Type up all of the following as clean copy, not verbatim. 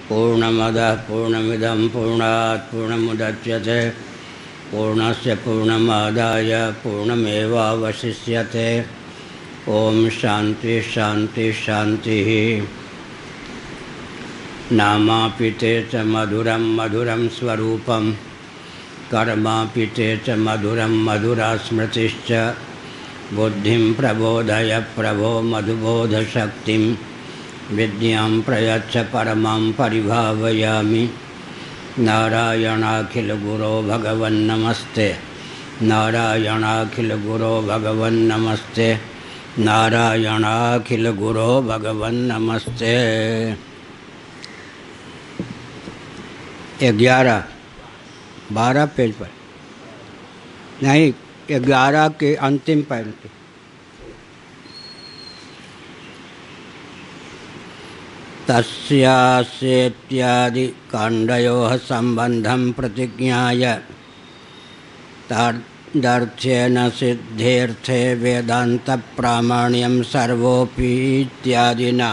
पूर्णमदः पूर्णमिदं पूर्णात् पूर्णमुदच्यते पूर्णस्य पूर्णमादाय पूर्णमेवावशिष्यते। ओम शांति शांति शांतिः। नामापि ते च मधुरं मधुरं स्वरूपं कर्मापि ते च मधुरं मधुरा स्मृतिश्च। बुद्धिं प्रबोधय प्रभो मधुबोधशक्तिं विद्यां प्रयच्छ परमां परिभावयामि। नारायणाखिलगुरो भगवन्नमस्ते नारायणाखिलगुरो भगवन्नमस्ते नारायणाखिलगुरो भगवन्नमस्ते। 12 पेज पर नहीं, 11 के अंतिम पैर पे। तस्यास्येत्यादि काण्डयोः सम्बन्धं प्रतिज्ञाय तादर्थ्येन सिद्धेऽर्थे वेदान्तप्रामाण्यं सर्वोऽपि इत्यादिना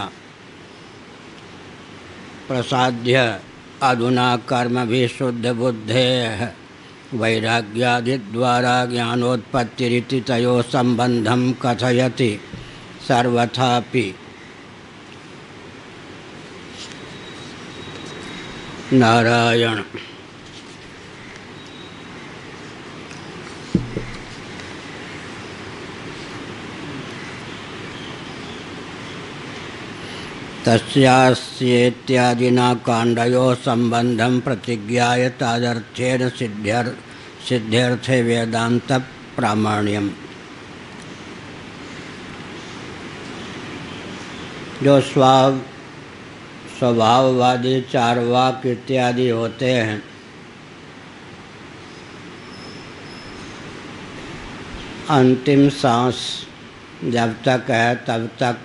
प्रसाद्य अधुना कर्मभिः शुद्धबुद्धेः वैराग्यादिद्वारा ज्ञानोत्पत्तिरिति तयोः सम्बन्धं कथयति। सर्वथापि नारायण तस्यास्येत्यादिना काण्डयोः सम्बन्धं प्रतिज्ञाय तादर्थ्येन सिद्ध्यर्थे वेदान्तप्रामाण्यम्। जो स्वभाववादी चार्वाक इत्यादि होते हैं, अंतिम सांस जब तक है तब तक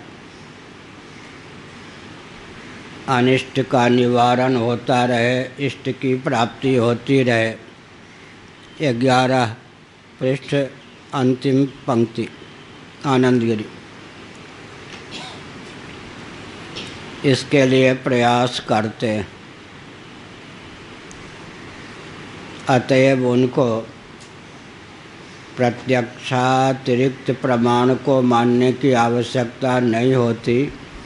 अनिष्ट का निवारण होता रहे, इष्ट की प्राप्ति होती रहे। 11 पृष्ठ अंतिम पंक्ति आनंदगिरी। इसके लिए प्रयास करते हैं। अतएव उनको प्रत्यक्षातिरिक्त प्रमाण को मानने की आवश्यकता नहीं होती,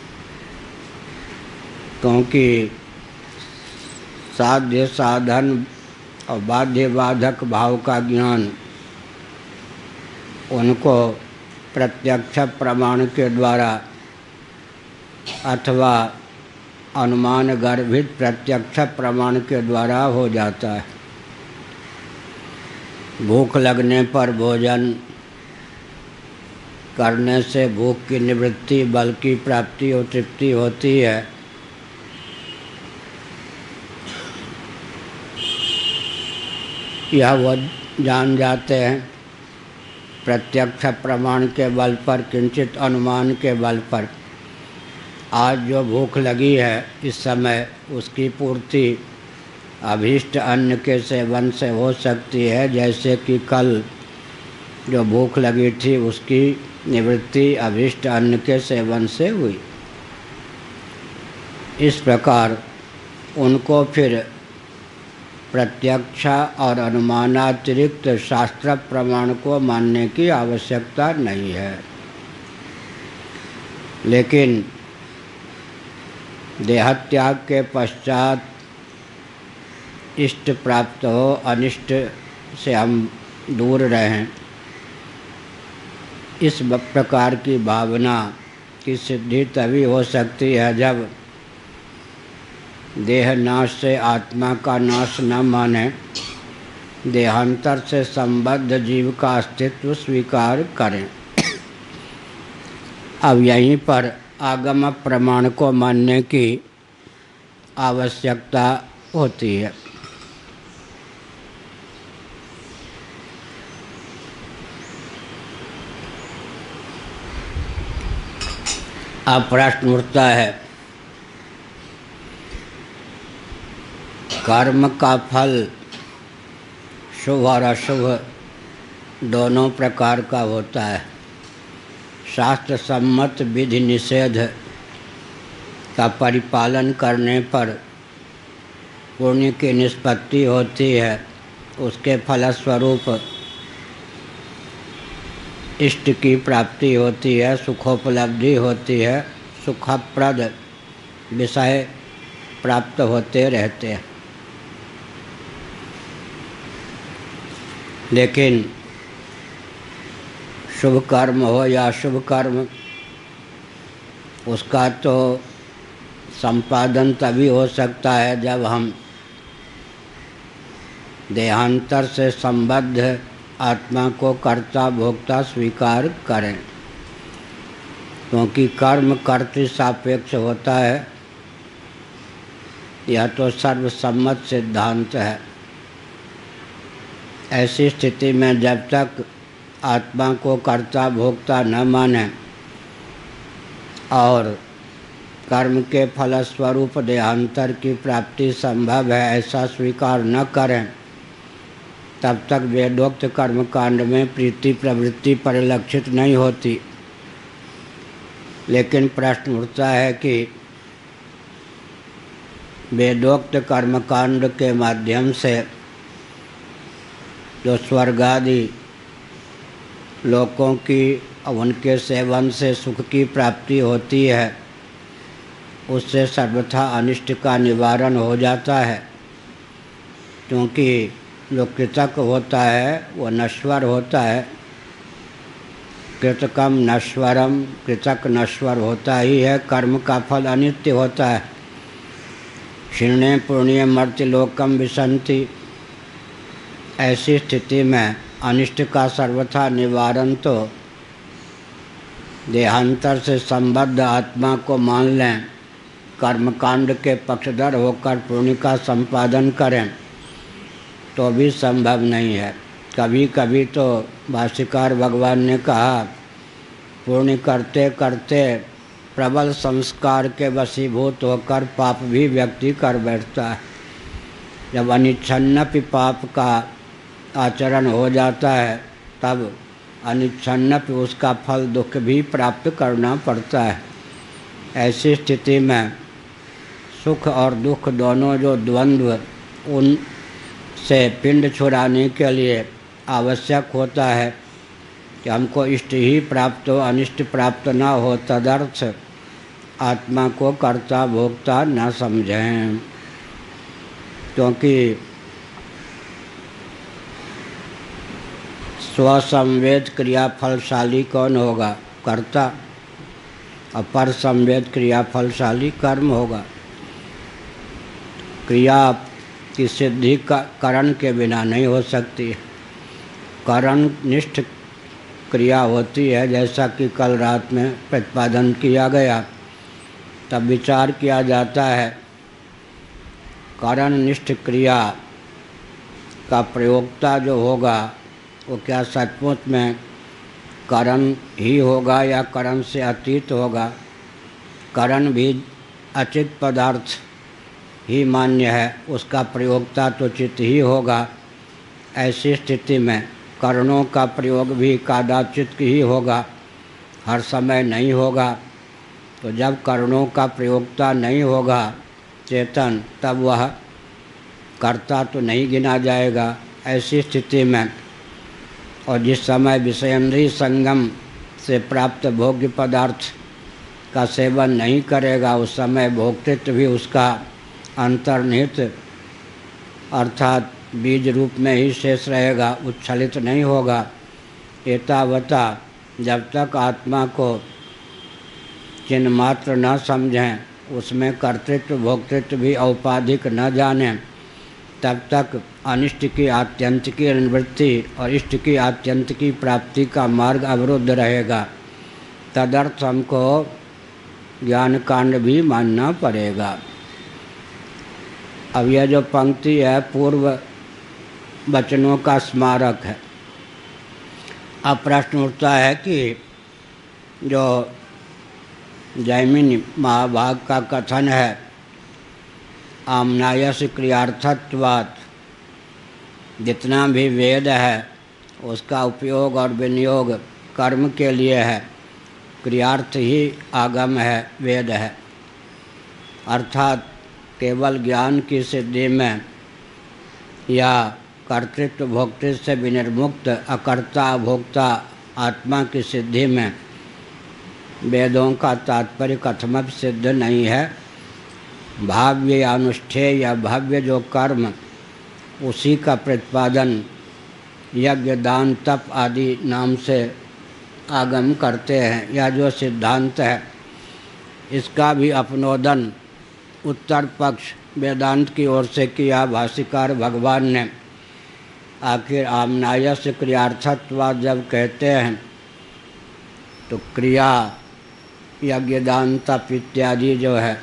क्योंकि साध्य साधन और बाध्य बाधक भाव का ज्ञान उनको प्रत्यक्ष प्रमाण के द्वारा अथवा अनुमान गर्भित प्रत्यक्ष प्रमाण के द्वारा हो जाता है। भूख लगने पर भोजन करने से भूख की निवृत्ति, बल की प्राप्ति और तृप्ति होती है। यह वो जान जाते हैं। प्रत्यक्ष प्रमाण के बल पर, किंचित अनुमान के बल पर आज जो भूख लगी है, इस समय उसकी पूर्ति अभीष्ट अन्न के सेवन से हो सकती है, जैसे कि कल जो भूख लगी थी उसकी निवृत्ति अभीष्ट अन्न के सेवन से हुई। इस प्रकार उनको फिर प्रत्यक्ष और अनुमानातिरिक्त शास्त्र प्रमाण को मानने की आवश्यकता नहीं है। लेकिन देहत्याग के पश्चात इष्ट प्राप्त हो, अनिष्ट से हम दूर रहें, इस प्रकार की भावना की सिद्धि तभी हो सकती है जब देह नाश से आत्मा का नाश न माने, देहांतर से संबद्ध जीव का अस्तित्व स्वीकार करें। अब यहीं पर आगम प्रमाण को मानने की आवश्यकता होती है। अब प्रश्न उठता है, कर्म का फल शुभ और अशुभ दोनों प्रकार का होता है। शास्त्र सम्मत विधि निषेध का परिपालन करने पर पुण्य की निष्पत्ति होती है, उसके फलस्वरूप इष्ट की प्राप्ति होती है, सुखोपलब्धि होती है, सुखप्रद विषय प्राप्त होते रहते हैं। लेकिन शुभ कर्म हो या अशुभ कर्म, उसका तो संपादन तभी हो सकता है जब हम देहांतर से संबद्ध आत्मा को कर्ता भोक्ता स्वीकार करें, क्योंकि कर्म कर्तृ सापेक्ष होता है। यह तो सर्वसम्मत सिद्धांत है। ऐसी स्थिति में जब तक आत्मा को कर्ता भोक्ता न माने और कर्म के फलस्वरूप देहांतर की प्राप्ति संभव है ऐसा स्वीकार न करें, तब तक वेदोक्त कर्मकांड में प्रीति प्रवृत्ति परिलक्षित नहीं होती। लेकिन प्रश्न उठता है कि वेदोक्त कर्मकांड के माध्यम से जो स्वर्गादि लोकों की उनके सेवन से सुख की प्राप्ति होती है, उससे सर्वथा अनिष्ट का निवारण हो जाता है। क्योंकि जो कृतक होता है वो नश्वर होता है। कृतकम नश्वरम, कृतक नश्वर होता ही है। कर्म का फल अनित्य होता है। क्षीणे पुण्य मर्त्यलोकम विशंति। ऐसी स्थिति में अनिष्ट का सर्वथा निवारण तो देहांतर से संबद्ध आत्मा को मान लें, कर्मकांड के पक्षधर होकर पुण्य का संपादन करें, तो भी संभव नहीं है। कभी कभी तो भाष्यकार भगवान ने कहा, पुण्य करते करते प्रबल संस्कार के वशीभूत होकर पाप भी व्यक्ति कर बैठता है। जब अनिच्छन्नपि पाप का आचरण हो जाता है, तब अनिच्छन्नपि उसका फल दुख भी प्राप्त करना पड़ता है। ऐसी स्थिति में सुख और दुख दोनों जो द्वंद्व, उन से पिंड छुड़ाने के लिए आवश्यक होता है कि हमको इष्ट ही प्राप्त हो, अनिष्ट प्राप्त न हो। तदर्थ आत्मा को कर्ता भोक्ता न समझें, क्योंकि स्वसंवेद क्रिया फलशाली कौन होगा? कर्ता। और पर संवेद क्रिया फलशाली कर्म होगा। क्रिया की सिद्धि करण के बिना नहीं हो सकती। करण निष्ठ क्रिया होती है, जैसा कि कल रात में प्रतिपादन किया गया। तब विचार किया जाता है, करण निष्ठ क्रिया का प्रयोक्ता जो होगा वो क्या सचमुच में करण ही होगा या करण से अतीत होगा? करण भी अचित पदार्थ ही मान्य है, उसका प्रयोक्ता तो चित्त ही होगा। ऐसी स्थिति में कर्णों का प्रयोग भी कदाचित ही होगा, हर समय नहीं होगा। तो जब कर्णों का प्रयोक्ता नहीं होगा चेतन, तब वह कर्ता तो नहीं गिना जाएगा। ऐसी स्थिति में और जिस समय विषयेंद्रिय संगम से प्राप्त भोग्य पदार्थ का सेवन नहीं करेगा, उस समय भोक्तृत्व भी उसका अंतर्निहित अर्थात बीज रूप में ही शेष रहेगा, उच्छलित नहीं होगा। एतावता जब तक आत्मा को चिन्ह मात्र न समझें, उसमें कर्तृत्व भोक्तृत्व भी औपाधिक न जानें, तब तक अनिष्ट की आत्यंतिकी निवृत्ति और इष्ट की आत्यंतिकी प्राप्ति का मार्ग अवरुद्ध रहेगा। तदर्थ हमको ज्ञान कांड भी मानना पड़ेगा। अब यह जो पंक्ति है पूर्व वचनों का स्मारक है। अब प्रश्न उठता है कि जो जैमिनी महाभाग का कथन है, आमनायस क्रियार्थत्वात्, जितना भी वेद है उसका उपयोग और विनियोग कर्म के लिए है। क्रियार्थ ही आगम है, वेद है। अर्थात केवल ज्ञान की सिद्धि में या कर्तृत्व भोक्तृत्व से विनिर्मुक्त अकर्ता अभोक्ता आत्मा की सिद्धि में वेदों का तात्पर्य कथमपि सिद्ध नहीं है। भाव्य या अनुष्ठेय या भव्य जो कर्म उसी का प्रतिपादन यज्ञ दान तप आदि नाम से आगम करते हैं। या जो सिद्धांत है इसका भी अपनोदन उत्तर पक्ष वेदांत की ओर से किया। भाष्यकार भगवान ने आखिर आमनायस्य क्रियार्थत्वाद जब कहते हैं तो क्रिया यज्ञ दान तप इत्यादि जो है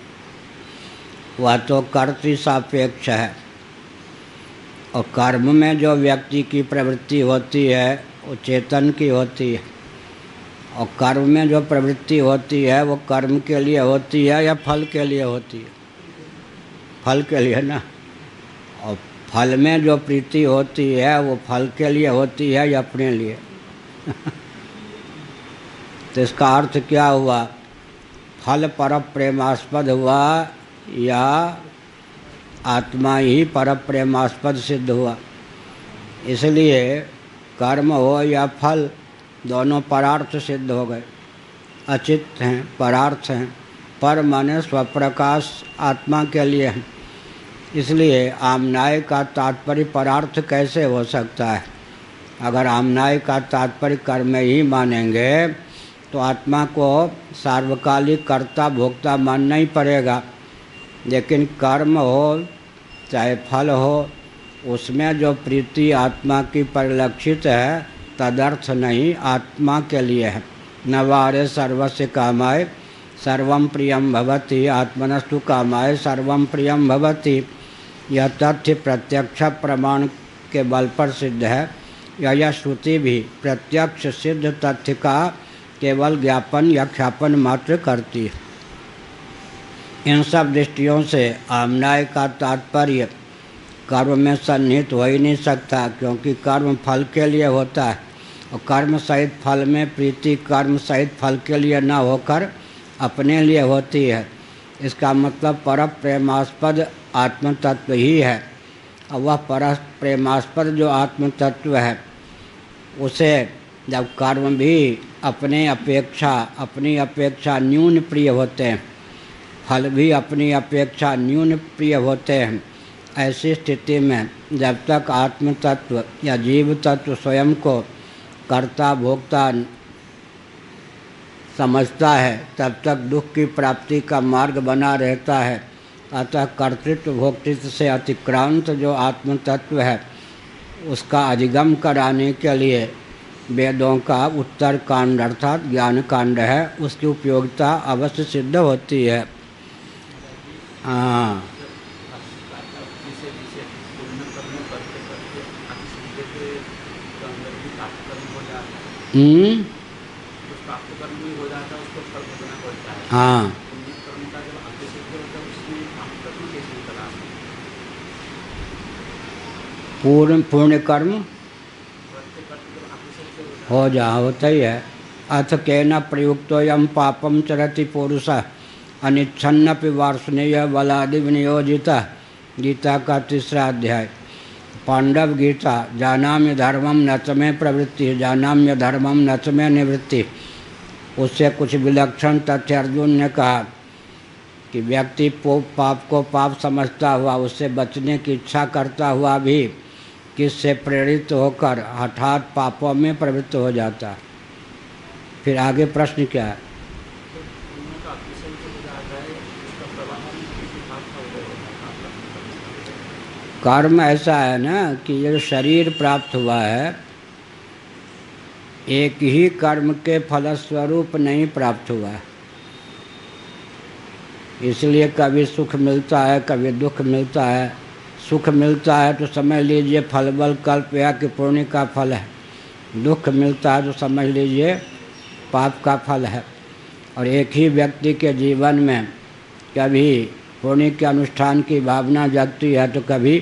वह तो कर्तृ सापेक्ष है, और कर्म में जो व्यक्ति की प्रवृत्ति होती है वो चेतन की होती है, और कर्म में जो प्रवृत्ति होती है वो कर्म के लिए होती है या फल के लिए होती है? फल के लिए ना। और फल में जो प्रीति होती है वो फल के लिए होती है या अपने लिए? तो इसका अर्थ क्या हुआ? फल पर प्रेमास्पद हुआ या आत्मा ही पर प्रेमास्पद सिद्ध हुआ। इसलिए कर्म हो या फल दोनों परार्थ सिद्ध हो गए, अचित हैं, परार्थ हैं। पर माने स्वप्रकाश आत्मा के लिए है। इसलिए आमनाय का तात्पर्य परार्थ कैसे हो सकता है? अगर आमनाय का तात्पर्य कर्म ही मानेंगे तो आत्मा को सार्वकालिक कर्ता भोक्ता मानना ही पड़ेगा। लेकिन कर्म हो चाहे फल हो उसमें जो प्रीति आत्मा की परिलक्षित है तदर्थ नहीं, आत्मा के लिए है। न वारे सर्वस्य कामाय सर्वं प्रियं भवति आत्मनस्तु कामाय सर्वं प्रियं भवति। यह तथ्य प्रत्यक्ष प्रमाण के बल पर सिद्ध है। यह श्रुति भी प्रत्यक्ष सिद्ध तथ्य का केवल ज्ञापन या ख्यापन मात्र करती है। इन सब दृष्टियों से आमनाय का तात्पर्य कर्म में सन्निहित हो ही नहीं सकता, क्योंकि कर्म फल के लिए होता है, और कर्म सहित फल में प्रीति कर्म सहित फल के लिए न होकर अपने लिए होती है। इसका मतलब पर प्रेमास्पद आत्म तत्व ही है, और वह पर प्रेमास्पद जो आत्म तत्व है उसे जब कर्म भी अपनी अपेक्षा न्यून प्रिय होते हैं, फल भी अपनी अपेक्षा न्यून प्रिय होते हैं, ऐसी स्थिति में जब तक आत्म तत्व या जीव तत्व स्वयं को कर्ता भोक्ता समझता है तब तक दुख की प्राप्ति का मार्ग बना रहता है। अतः कर्तृत्व भोक्तृत्व से अतिक्रांत जो आत्म तत्व है उसका अधिगम कराने के लिए वेदों का उत्तर कांड अर्थात ज्ञान कांड है, उसकी उपयोगिता अवश्य सिद्ध होती है। हाँ, हाँ, पूर्ण कर्म होता ही है। अथ केन प्रयुक्तोऽयं पापं चरति पुरुषः अनिच्छन्नपि वार्ष्णेय बलादि विनियोजितः। गीता का 3रा अध्याय। पांडव गीता। जानाम्य धर्मम न च मे प्रवृत्ति जानाम्य धर्मम न च मे निवृत्ति। उससे कुछ विलक्षण तथ्य अर्जुन ने कहा कि व्यक्ति पाप को पाप समझता हुआ उससे बचने की इच्छा करता हुआ भी किससे प्रेरित होकर हठात पापों में प्रवृत्त हो जाता है। फिर आगे प्रश्न क्या है? कर्म ऐसा है ना कि ये जो शरीर प्राप्त हुआ है एक ही कर्म के फलस्वरूप नहीं प्राप्त हुआ है। इसलिए कभी सुख मिलता है कभी दुख मिलता है। सुख मिलता है तो समझ लीजिए फल बल कल्प या कि पुण्य का फल है, दुख मिलता है तो समझ लीजिए पाप का फल है। और एक ही व्यक्ति के जीवन में कभी पुण्य के अनुष्ठान की भावना जगती है तो कभी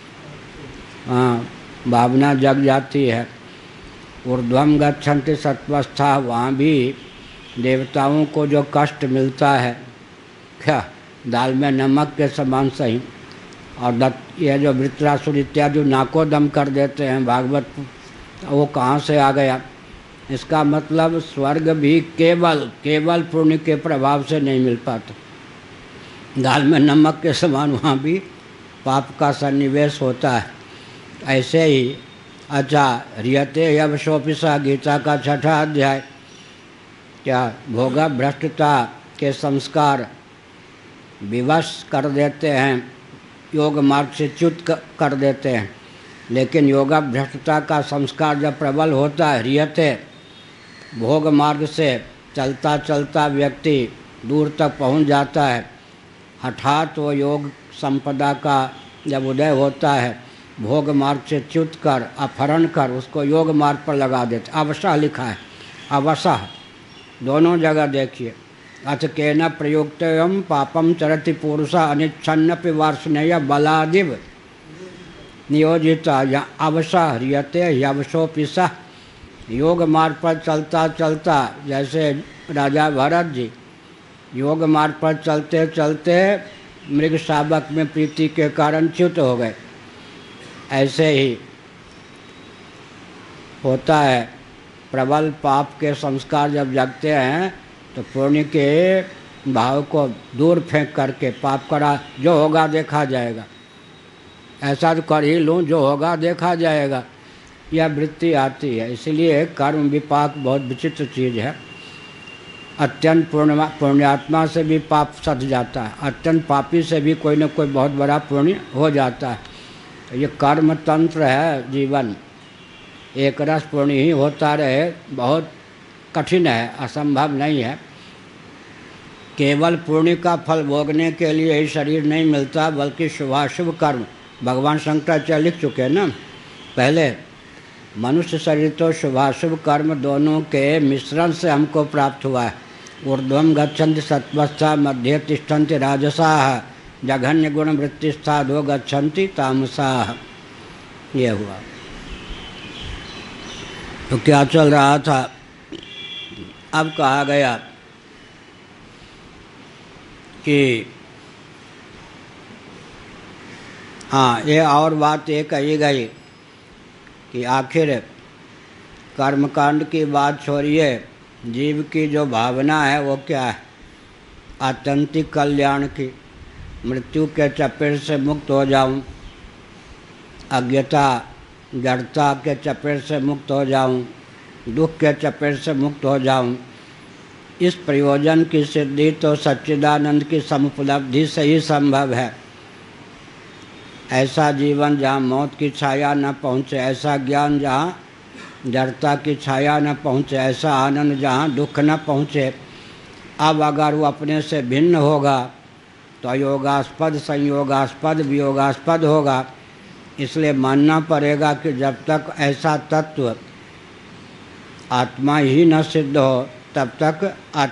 भावना जग जाती है। ऊर्ध्वम गच्छन्ति सत्वस्था, वहाँ भी देवताओं को जो कष्ट मिलता है क्या दाल में नमक के समान सही। और ये जो वृत्रासुर इत्यादि नाको दम कर देते हैं भागवत, वो कहाँ से आ गया? इसका मतलब स्वर्ग भी केवल पुण्य के प्रभाव से नहीं मिल पाता। दाल में नमक के समान वहाँ भी पाप का सन्निवेश होता है। ऐसे ही अच्छा, रियते यवशोपिसा, गीता का 6ठा अध्याय, क्या भोगा भ्रष्टता के संस्कार विवश कर देते हैं, योग मार्ग से च्युत कर देते हैं। लेकिन योगा भ्रष्टता का संस्कार जब प्रबल होता है, रियते भोग मार्ग से चलता चलता व्यक्ति दूर तक पहुंच जाता है, हठात वो योग संपदा का जब उदय होता है, भोग मार्ग से च्युत कर अपहरण कर उसको योग मार्ग पर लगा देते। अवसह लिखा है, अवसह दोनों जगह देखिए। अथ केन प्रयुक्तम पापम चरति पुरुषा अनिच्छन्नपि वार्ष्णेय बलादिव नियोजिता अवसह रियते यवशोपिसा। योग मार्ग पर चलता चलता, जैसे राजा भरत जी योग मार्ग पर चलते चलते मृग शावक में प्रीति के कारण च्युत हो गए, ऐसे ही होता है। प्रबल पाप के संस्कार जब जगते हैं तो पुण्य के भाव को दूर फेंक करके पाप करा, जो होगा देखा जाएगा, ऐसा तो कर ही लूँ जो होगा देखा जाएगा, यह वृत्ति आती है। इसलिए कर्म विपाक बहुत विचित्र चीज़ है। अत्यंत पुण्यात्मा से भी पाप सध जाता है, अत्यंत पापी से भी कोई न कोई बहुत बड़ा पुण्य हो जाता है। तो ये कर्म तंत्र है जीवन, एक रस पुण्य ही होता रहे, बहुत कठिन है, असंभव नहीं है। केवल पुण्य का फल भोगने के लिए ही शरीर नहीं मिलता, बल्कि शुभाशुभ कर्म, भगवान शंकराचार्य लिख चुके हैं ना पहले, मनुष्य शरीर तो शुभाशुभ कर्म दोनों के मिश्रण से हमको प्राप्त हुआ है। ऊर्ध्वम गच्छन्ति सत्वस्था, मध्ये तिष्ठन्ति राजसाः, जघन्य गुण वृत्तिस्था अधो गच्छन्ति तामसाः। ये हुआ। तो क्या चल रहा था? अब कहा गया कि हाँ, ये और बात ये कही गई कि आखिर कर्मकांड की बात छोड़िए, जीव की जो भावना है वो क्या है? आत्यंतिक कल्याण की, मृत्यु के चपेट से मुक्त हो जाऊं, अज्ञता जड़ता के चपेट से मुक्त हो जाऊं, दुख के चपेट से मुक्त हो जाऊं। इस प्रयोजन की सिद्धि तो सच्चिदानंद की समुपलब्धि से ही संभव है। ऐसा जीवन जहाँ मौत की छाया न पहुँचे, ऐसा ज्ञान जहाँ जड़ता की छाया न पहुँचे, ऐसा आनंद जहाँ दुख न पहुँचे। अब अगर वो अपने से भिन्न होगा तो अयोगास्पद, संयोगास्पद, वियोगास्पद होगा। इसलिए मानना पड़ेगा कि जब तक ऐसा तत्व आत्मा ही न सिद्ध हो तब तक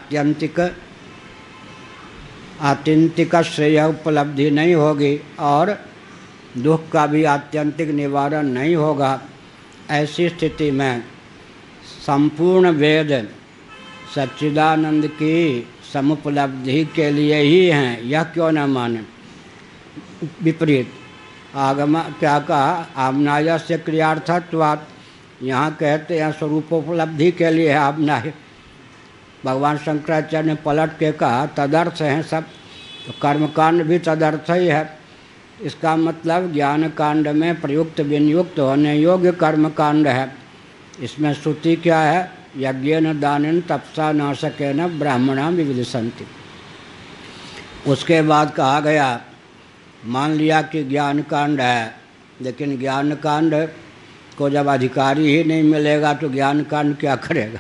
आत्यंतिक श्रेय उपलब्धि नहीं होगी और दुख का भी आत्यंतिक निवारण नहीं होगा। ऐसी स्थिति में संपूर्ण वेद सच्चिदानंद की समुपलब्धि के लिए ही हैं, यह क्यों न माने। विपरीत आगम क्या कहा? आमनाय से क्रियार्थत्वात्, यहाँ कहते हैं स्वरूपोपलब्धि के लिए है आमनाय। भगवान शंकराचार्य ने पलट के कहा तदर्थ हैं सब, तो कर्मकांड भी तदर्थ ही है। इसका मतलब ज्ञान कांड में प्रयुक्त विनियुक्त होने योग्य कर्मकांड है। इसमें श्रुति क्या है? यज्ञेन दानेन तपसा नाशकेन ब्राह्मणा विविदिशन्ति। उसके बाद कहा गया, मान लिया कि ज्ञान कांड है, लेकिन ज्ञान कांड को जब अधिकारी ही नहीं मिलेगा तो ज्ञान कांड क्या करेगा?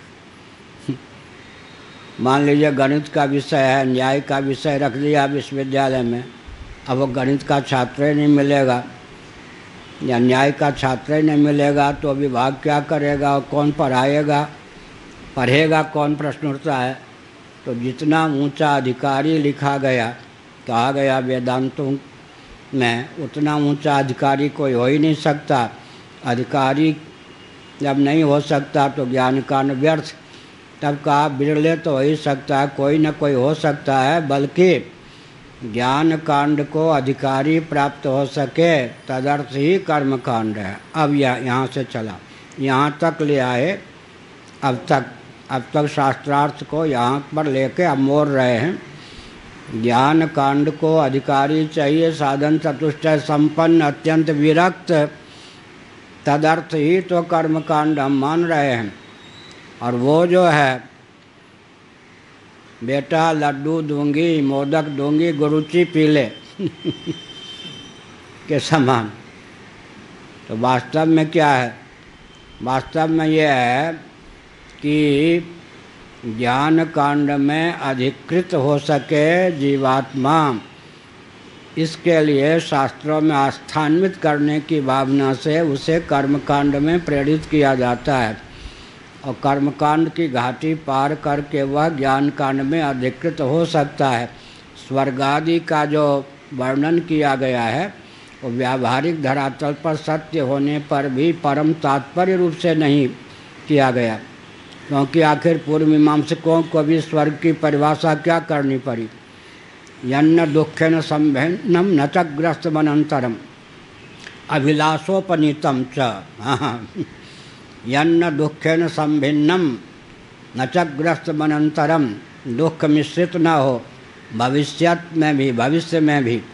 मान लीजिए गणित का विषय है, न्याय का विषय रख दिया विश्वविद्यालय में, अब वो गणित का छात्र ही नहीं मिलेगा या न्याय का छात्र ही नहीं मिलेगा तो विभाग क्या करेगा और कौन पढ़ेगा कौन? प्रश्न उठता है। तो जितना ऊंचा अधिकारी लिखा गया, कहा गया वेदांतों में, उतना ऊंचा अधिकारी कोई हो ही नहीं सकता। अधिकारी जब नहीं हो सकता तो ज्ञान कांड व्यर्थ। तब कहा बिरले तो हो ही सकता है, कोई न कोई हो सकता है, बल्कि ज्ञान कांड को अधिकारी प्राप्त हो सके तदर्थ ही कर्म कांड है। अब यहाँ से चला, यहाँ तक ले आए। अब तक शास्त्रार्थ को यहाँ पर लेके अब मोड़ रहे हैं। ज्ञान कांड को अधिकारी चाहिए, साधन चतुष्टय संपन्न, अत्यंत विरक्त, तदर्थ ही तो कर्म कांड हम मान रहे हैं। और वो जो है बेटा लड्डू दूंगी, मोदक दूंगी, गुरुची पी ले के समान। तो वास्तव में क्या है? वास्तव में ये है कि ज्ञान कांड में अधिकृत हो सके जीवात्मा, इसके लिए शास्त्रों में आस्थान्वित करने की भावना से उसे कर्मकांड में प्रेरित किया जाता है। और कर्मकांड की घाटी पार करके वह ज्ञान कांड में अधिकृत हो सकता है। स्वर्ग आदि का जो वर्णन किया गया है वो व्यावहारिक धरातल पर सत्य होने पर भी परम तात्पर्य रूप से नहीं किया गया, क्योंकि आखिर पूर्व मीमांसकों को भी स्वर्ग की परिभाषा क्या करनी पड़ी? यन्न दुखेन संभिन्नम न च ग्रस्तमनंतरम अभिलाषोपनीतम च। यन्न दुखेन संभिन्नम न च ग्रस्तमनंतरम, दुख मिश्रित न हो भविष्य में भी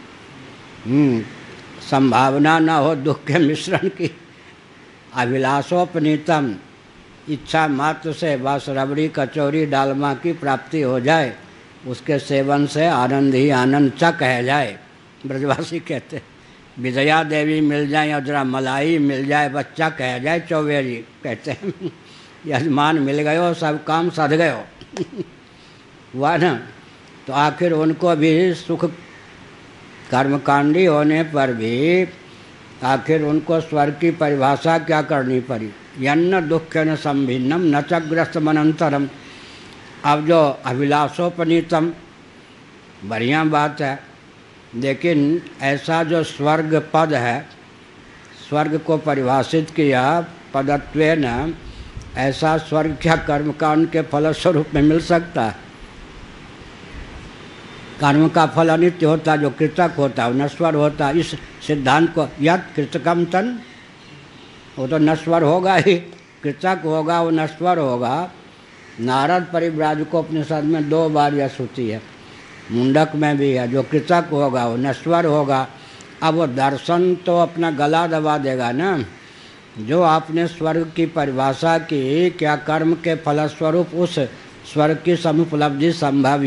संभावना न हो दुख के मिश्रण की। अभिलाषोपनीतम, इच्छा मात्र से बस रबड़ी कचौरी डालमा की प्राप्ति हो जाए, उसके सेवन से आनंद ही आनंद च कह जाए। ब्रजवासी कहते विजया देवी मिल जाए और जरा मलाई मिल जाए, बच्चा कह जाए चौबेरी कहते हैं यजमान मिल गयो सब काम सध गयो हुआ ना। तो आखिर उनको भी सुख कर्मकांडी होने पर भी आखिर उनको स्वर्ग की परिभाषा क्या करनी पड़ी? यन्न दुखेन संभिन्नम न च ग्रस्तमनंतरम। अब जो अभिलाषोपनीतम बढ़िया बात है, लेकिन ऐसा जो स्वर्ग पद है, स्वर्ग को परिभाषित किया पदत्वेन, ऐसा स्वर्ग क्या कर्मकांड के फलस्वरूप में मिल सकता है? कर्म का फल अनित्य होता, जो कृतक होता है वो नश्वर होता। इस सिद्धांत को यद कृतकम तन, वो तो नश्वर होगा ही, कृतक होगा वो नश्वर होगा। नारद परिव्राजकोपनिषद में 2 बार यह श्रुति है, मुंडक में भी है, जो कृतक होगा वो नश्वर होगा। अब वो दर्शन तो अपना गला दबा देगा ना। जो आपने स्वर्ग की परिभाषा की, क्या कर्म के फलस्वरूप उस स्वर्ग की समुपलब्धि संभव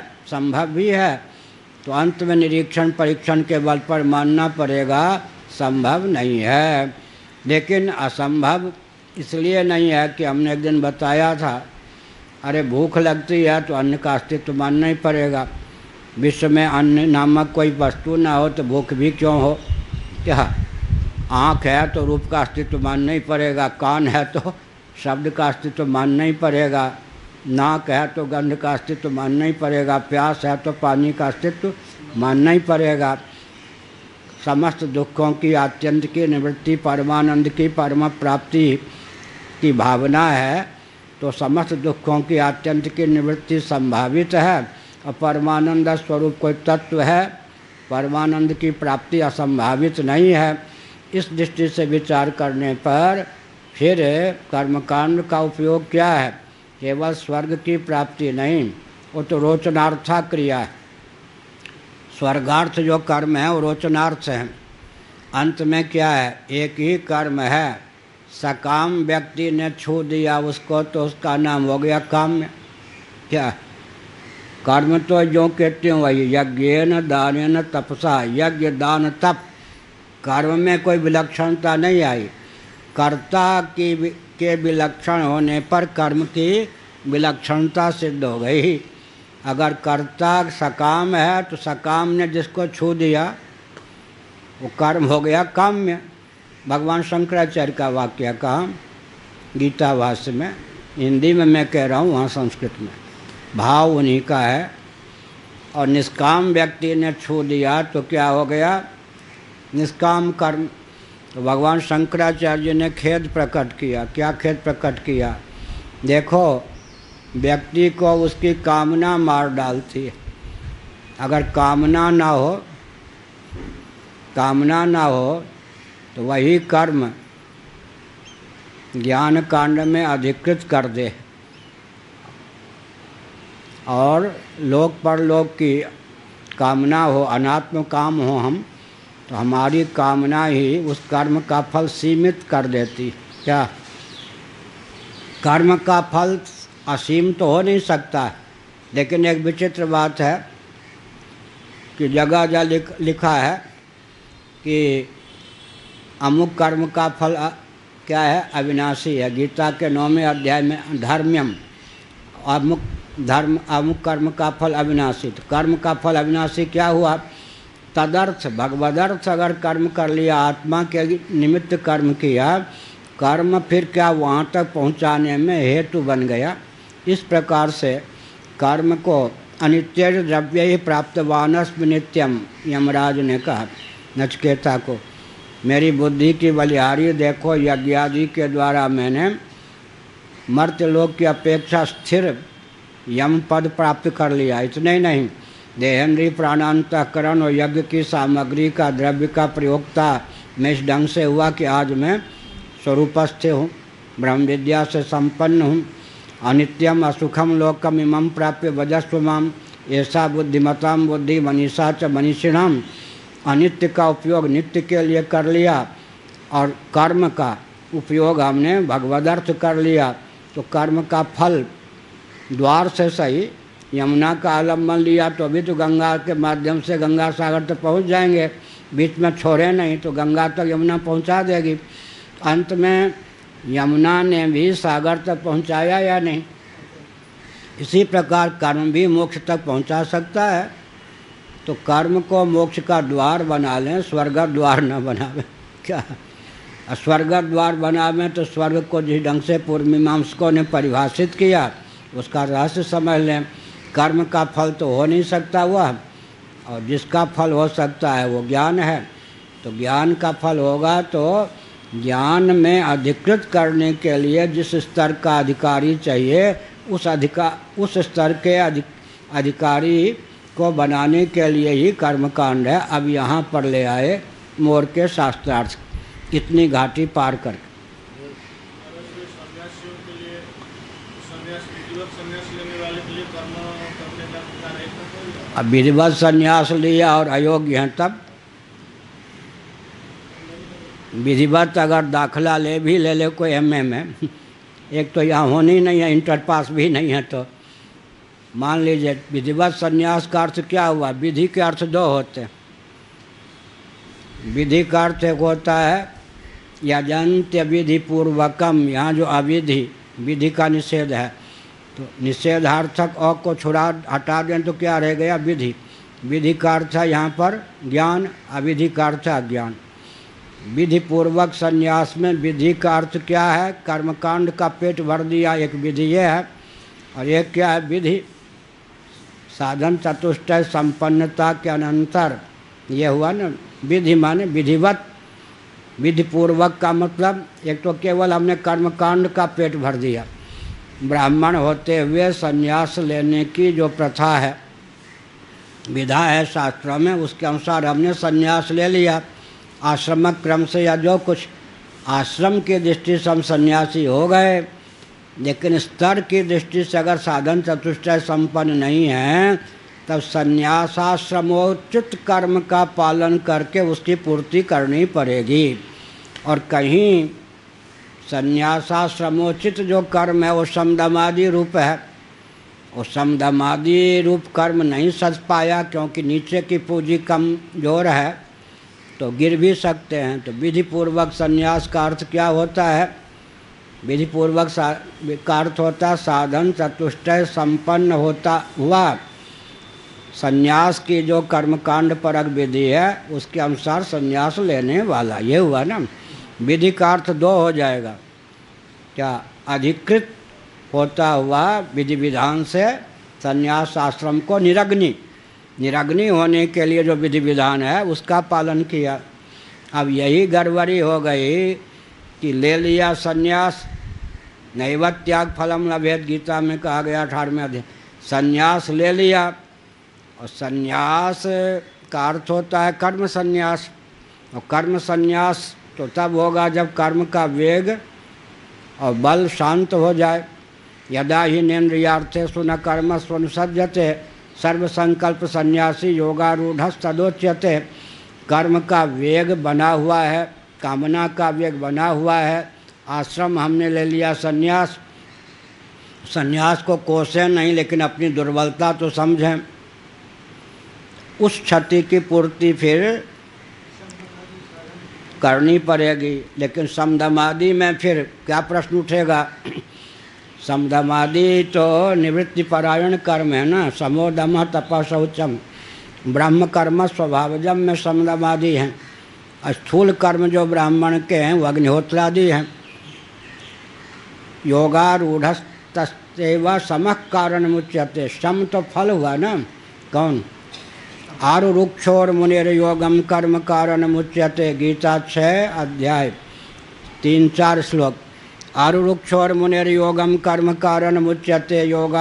भी है? तो अंत में निरीक्षण परीक्षण के बल पर मानना पड़ेगा संभव नहीं है। लेकिन असंभव इसलिए नहीं है कि हमने एक दिन बताया था, अरे भूख लगती है तो अन्न का अस्तित्व मानना ही पड़ेगा। विश्व में अन्न नामक कोई वस्तु ना हो तो भूख भी क्यों हो? क्या आँख है तो रूप का अस्तित्व मानना ही पड़ेगा, कान है तो शब्द का अस्तित्व मानना ही पड़ेगा, नाक है तो गंध का अस्तित्व मानना ही पड़ेगा, प्यास है तो पानी का अस्तित्व मानना ही पड़ेगा। समस्त दुखों की आत्यंत की निवृत्ति, परमानंद की परम प्राप्ति की भावना है, तो समस्त दुखों की आत्यंत की निवृत्ति संभावित है। और परमानंद स्वरूप कोई तत्व है, परमानंद की प्राप्ति असंभावित नहीं है। इस दृष्टि से विचार करने पर फिर कर्मकांड का उपयोग क्या है? केवल स्वर्ग की प्राप्ति नहीं, वो तो रोचनार्था क्रिया है। स्वर्गार्थ जो कर्म है वो रोचनार्थ है। अंत में क्या है? एक ही कर्म है, सकाम व्यक्ति ने छू दिया उसको तो उसका नाम हो गया काम्य। क्या कर्म तो जो कहते हैं वही, यज्ञेन दानेन तपसा, यज्ञ दान तप, कर्म में कोई विलक्षणता नहीं आई। कर्ता के विलक्षण होने पर कर्म की विलक्षणता सिद्ध हो गई। अगर कर्ता सकाम है तो सकाम ने जिसको छू दिया वो कर्म हो गया काम्य। भगवान शंकराचार्य का वाक्य कहा गीता भाष्य में, हिंदी में मैं कह रहा हूँ, वहाँ संस्कृत में भाव उन्हीं का है। और निष्काम व्यक्ति ने छू दिया तो क्या हो गया? निष्काम कर्म। तो भगवान शंकराचार्य ने खेद प्रकट किया। क्या खेद प्रकट किया? देखो, व्यक्ति को उसकी कामना मार डालती है, अगर कामना ना हो तो वही कर्म ज्ञान कांड में अधिकृत कर दे और लोक परलोक की कामना हो, अनात्म काम हो हम, तो हमारी कामना ही उस कर्म का फल सीमित कर देती। क्या कर्म का फल असीम तो हो नहीं सकता है, लेकिन एक विचित्र बात है कि जगह जगह लिखा है कि अमुक कर्म का फल क्या है, अविनाशी है। गीता के 9वें अध्याय में धर्म्यम, अमुक कर्म का फल अविनाशी। तो कर्म का फल अविनाशी क्या हुआ? तदर्थ भगवदर्थ अगर कर्म कर लिया, आत्मा के निमित्त कर्म किया, कर्म फिर क्या वहाँ तक पहुँचाने में हेतु बन गया। इस प्रकार से कर्म को अनित्य द्रव्य ही प्राप्तवानस्मि नित्यम, यमराज ने कहा नचिकेता को, मेरी बुद्धि की बलिहारी देखो, यज्ञादि के द्वारा मैंने मर्त्यलोक की अपेक्षा स्थिर यम पद प्राप्त कर लिया। इतने ही नहीं, देहेंद्रीय प्राणांतकरण और यज्ञ की सामग्री का, द्रव्य का प्रयोगता मैं इस ढंग से हुआ कि आज मैं स्वरूपस्थ हूँ, ब्रह्म विद्या से संपन्न हूँ। अनित्यम असुखम लोकम इमं प्राप्य वजस्व माम, ऐसा बुद्धिमताम बुद्धि मनीषा च मनीषिणाम। अनित्य का उपयोग नित्य के लिए कर लिया और कर्म का उपयोग हमने भगवदर्थ कर लिया, तो कर्म का फल द्वार से सही, यमुना का आलम्बन लिया तो अभी तो गंगा के माध्यम से गंगा सागर तक पहुंच जाएंगे, बीच में छोड़े नहीं तो गंगा तक यमुना पहुंचा देगी। अंत में यमुना ने भी सागर तक पहुंचाया या नहीं? इसी प्रकार कर्म भी मोक्ष तक पहुंचा सकता है। तो कर्म को मोक्ष का द्वार बना लें, स्वर्ग द्वार न बनावें। क्या स्वर्ग द्वार बनावें तो स्वर्ग को जिस ढंग से पूर्व मीमांसकों ने परिभाषित किया उसका रहस्य समझ लें। कर्म का फल तो हो नहीं सकता वह, और जिसका फल हो सकता है वो ज्ञान है। तो ज्ञान का फल होगा तो ज्ञान में अधिकृत करने के लिए जिस स्तर का अधिकारी चाहिए उस स्तर के अधिकारी को बनाने के लिए ही कर्मकांड है। अब यहाँ पर ले आए मोर के शास्त्रार्थ, इतनी घाटी पार कर। अब विधिवत संन्यास लिया और अयोग्य हैं तब विधिवत अगर दाखला ले ले कोई एमए में, एक तो यहाँ होनी नहीं है, इंटर पास भी नहीं है, तो मान लीजिए विधिवत संन्यास का अर्थ क्या हुआ? विधि के अर्थ दो होते हैं। विधि का अर्थ एक होता है यजंत्य विधि पूर्वकम, यहाँ जो अविधि विधि का निषेध है, तो निषेधार्थक अ को हटा दें तो क्या रह गया? विधि। विधि का अर्थ है यहाँ पर ज्ञान, अविधि का अर्थ है अज्ञान। विधि पूर्वक संन्यास में विधि का अर्थ क्या है? कर्मकांड का पेट भर दिया, एक विधि ये है, और एक क्या है? विधि साधन चतुष्टय संपन्नता के अनंतर ये हुआ ना विधि, माने विधिवत। विधि पूर्वक का मतलब एक तो केवल हमने कर्मकांड का पेट भर दिया। ब्राह्मण होते हुए संन्यास लेने की जो प्रथा है, विधा है शास्त्रों में, उसके अनुसार हमने संन्यास ले लिया आश्रम क्रम से, या जो कुछ आश्रम की दृष्टि से हम सन्यासी हो गए, लेकिन स्तर की दृष्टि से अगर साधन चतुष्टय संपन्न नहीं है तब संन्यासाश्रमोचित कर्म का पालन करके उसकी पूर्ति करनी पड़ेगी। और कहीं संन्यासाश्रमोचित जो कर्म है वो समदमादि रूप है, वो समदमादि रूप कर्म नहीं सज पाया क्योंकि नीचे की पूंजी कमजोर है, तो गिर भी सकते हैं। तो विधि पूर्वक संन्यास का अर्थ क्या होता है? विधि पूर्वक का अर्थ होता है साधन चतुष्टय संपन्न होता हुआ संन्यास की जो कर्मकांड परक विधि है उसके अनुसार संन्यास लेने वाला, ये हुआ ना। विधि का अर्थ दो हो जाएगा, क्या? अधिकृत होता हुआ विधि विधान से संन्यास आश्रम को निरग्नि होने के लिए जो विधि विधान है उसका पालन किया। अब यही गड़बड़ी हो गई कि ले लिया संन्यास, नैवत त्याग फलम लभेत, गीता में कहा गया 18वें अध्याय। संन्यास ले लिया और संन्यास का अर्थ होता है कर्म संन्यास। और कर्म संन्यास तो तब होगा जब कर्म का वेग और बल शांत हो जाए। यदा ही नेन्द्रियार्थेषु न कर्मस्वनुसज्जते सर्वसंकल्प संन्यासी योगारूढ़स्तदोच्यते। कर्म का वेग बना हुआ है, कामना का वेग बना हुआ है, आश्रम हमने ले लिया संन्यास। संन्यास को कोसें नहीं, लेकिन अपनी दुर्बलता तो समझें। उस क्षति की पूर्ति फिर करनी पड़ेगी। लेकिन समदमादि में फिर क्या प्रश्न उठेगा? समदमादि तो निवृत्ति परायण कर्म है ना। समोदम तप शौचम ब्रह्म कर्म स्वभावजम में समदमादि हैं। स्थूल कर्म जो ब्राह्मण के हैं वो अग्निहोत्रादि हैं। योगारूढ़स्तस्यैव समः कारण मुच्यते। सम तो फल हुआ ना। कौन? आरुरुक्षोर मुनिर योगम कर्म कारण मुच्यते। गीता 6 अध्याय 3-4 श्लोक। आरुरुक्षोर मुनिर योगम कर्म कारण मुच्यते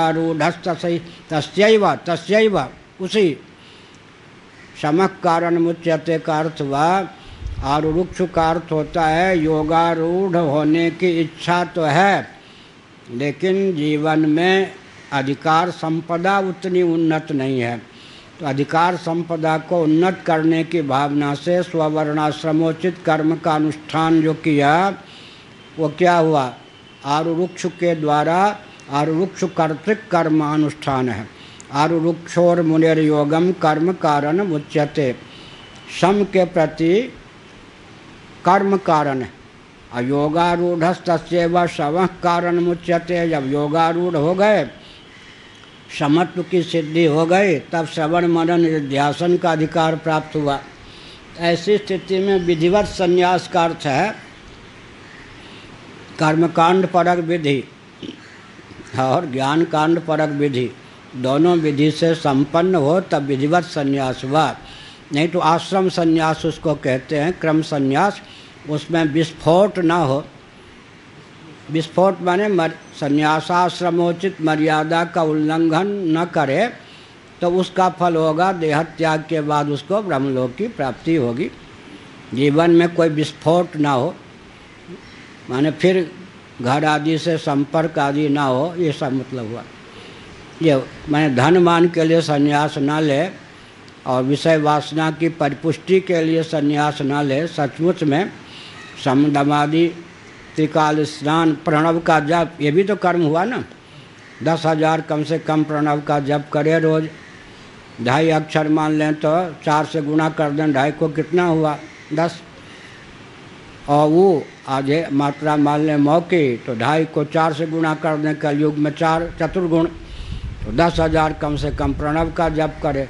योगारूढ़स्तस्यैव उसी समः कारण मुच्यते का अर्थ हुआ। आरुरुक्ष का अर्थ होता है योगारूढ़ होने की इच्छा तो है, लेकिन जीवन में अधिकार संपदा उतनी उन्नत नहीं है। तो अधिकार संपदा को उन्नत करने की भावना से स्ववर्णाश्रमोचित कर्म का अनुष्ठान जो किया वो क्या हुआ? आरुरुक्ष के द्वारा आरुरुक्ष कर्तृक कर्म अनुष्ठान है। आरुरुक्षोर मुनिर योगम कर्म कारण मुच्यते। सम के प्रति कर्म कारण है। और योगारूढ़स्तस्यैव समः कारण मुच्यते। जब योगारूढ़ हो गए, समत्व की सिद्धि हो गई, तब श्रवण मनन निध्यासन का अधिकार प्राप्त हुआ। ऐसी स्थिति में विधिवत संन्यास का अर्थ है कर्मकांड परक विधि और ज्ञान कांड परक विधि, दोनों विधि से संपन्न हो तब विधिवत संन्यास हुआ। नहीं तो आश्रम संन्यास उसको कहते हैं, क्रम संन्यास। उसमें विस्फोट ना हो। विस्फोट माने संन्यासाश्रमोचित मर्यादा का उल्लंघन न करे, तो उसका फल होगा देह त्याग के बाद उसको ब्रह्मलोक की प्राप्ति होगी। जीवन में कोई विस्फोट ना हो, माने फिर घर आदि से संपर्क आदि ना हो, ये सब मतलब हुआ। ये मैंने धन मान के लिए संन्यास ना ले और विषय वासना की परिपुष्टि के लिए संन्यास ना ले। सचमुच में समदमादि, त्रिकाल स्नान, प्रणव का जप, ये भी तो कर्म हुआ ना। 10,000 कम से कम प्रणव का जप करे रोज। 2.5 अक्षर मान लें तो 4 से गुणा कर दें, 2.5 को कितना हुआ? 10। और वो आधे मात्रा मान लें मौकी, तो 2.5 को 4 से गुणा कर दें, कलयुग में 4 चतुर्गुण, तो 10,000 कम से कम प्रणव का जप करे।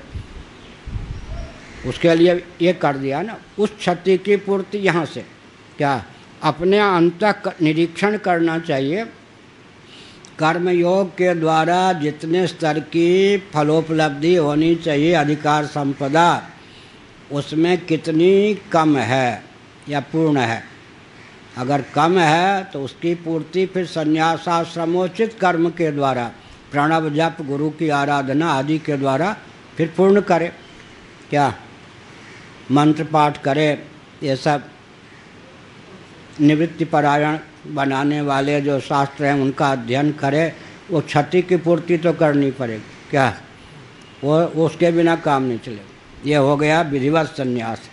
उसके लिए ये कर दिया ना। उस क्षति की पूर्ति यहाँ से क्या? अपने अंतः निरीक्षण करना चाहिए। कर्मयोग के द्वारा जितने स्तर की फलोपलब्धि होनी चाहिए अधिकार संपदा, उसमें कितनी कम है या पूर्ण है। अगर कम है तो उसकी पूर्ति फिर संन्यासाश्रमोचित कर्म के द्वारा, प्रणव जप, गुरु की आराधना आदि के द्वारा फिर पूर्ण करे। क्या? मंत्र पाठ करे, ये सब निवृत्ति परायण बनाने वाले जो शास्त्र हैं उनका अध्ययन करे। वो क्षति की पूर्ति तो करनी पड़ेगी। क्या? वो उसके बिना काम नहीं चलेगा। ये हो गया विधिवत संन्यास।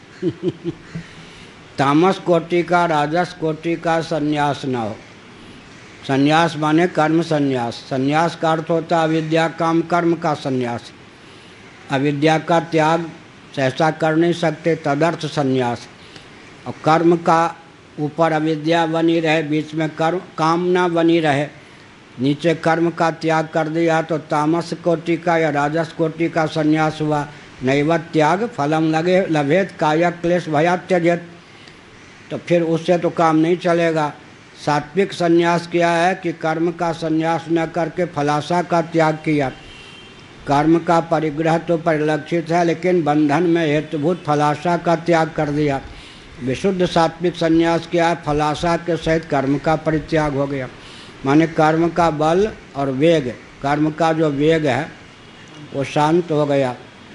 तामस कोटि का, राजस कोटि का संन्यास न हो। संन्यास माने कर्म संन्यास। संन्यास का अर्थ होता है अविद्या काम कर्म का संन्यास। अविद्या का त्याग ऐसा कर नहीं सकते, तदर्थ संन्यास। और कर्म का ऊपर अविद्या बनी रहे, बीच में कर्म कामना बनी रहे, नीचे कर्म का त्याग कर दिया तो तामस कोटि का या राजस कोटि का संन्यास हुआ। नैव त्याग फलम लगे लभेत काय क्लेश भया त्यजेत। तो फिर उससे तो काम नहीं चलेगा। सात्विक संन्यास किया है कि कर्म का संन्यास न करके फलाशा का त्याग किया। कर्म का परिग्रह तो परिलक्षित है, लेकिन बंधन में हेतुभूत फलाशा का त्याग कर दिया। विशुद्ध सात्विक संन्यास किया है, फलाशा के सहित कर्म का परित्याग हो गया। माने कर्म का बल और वेग, कर्म का जो वेग है वो शांत हो गया।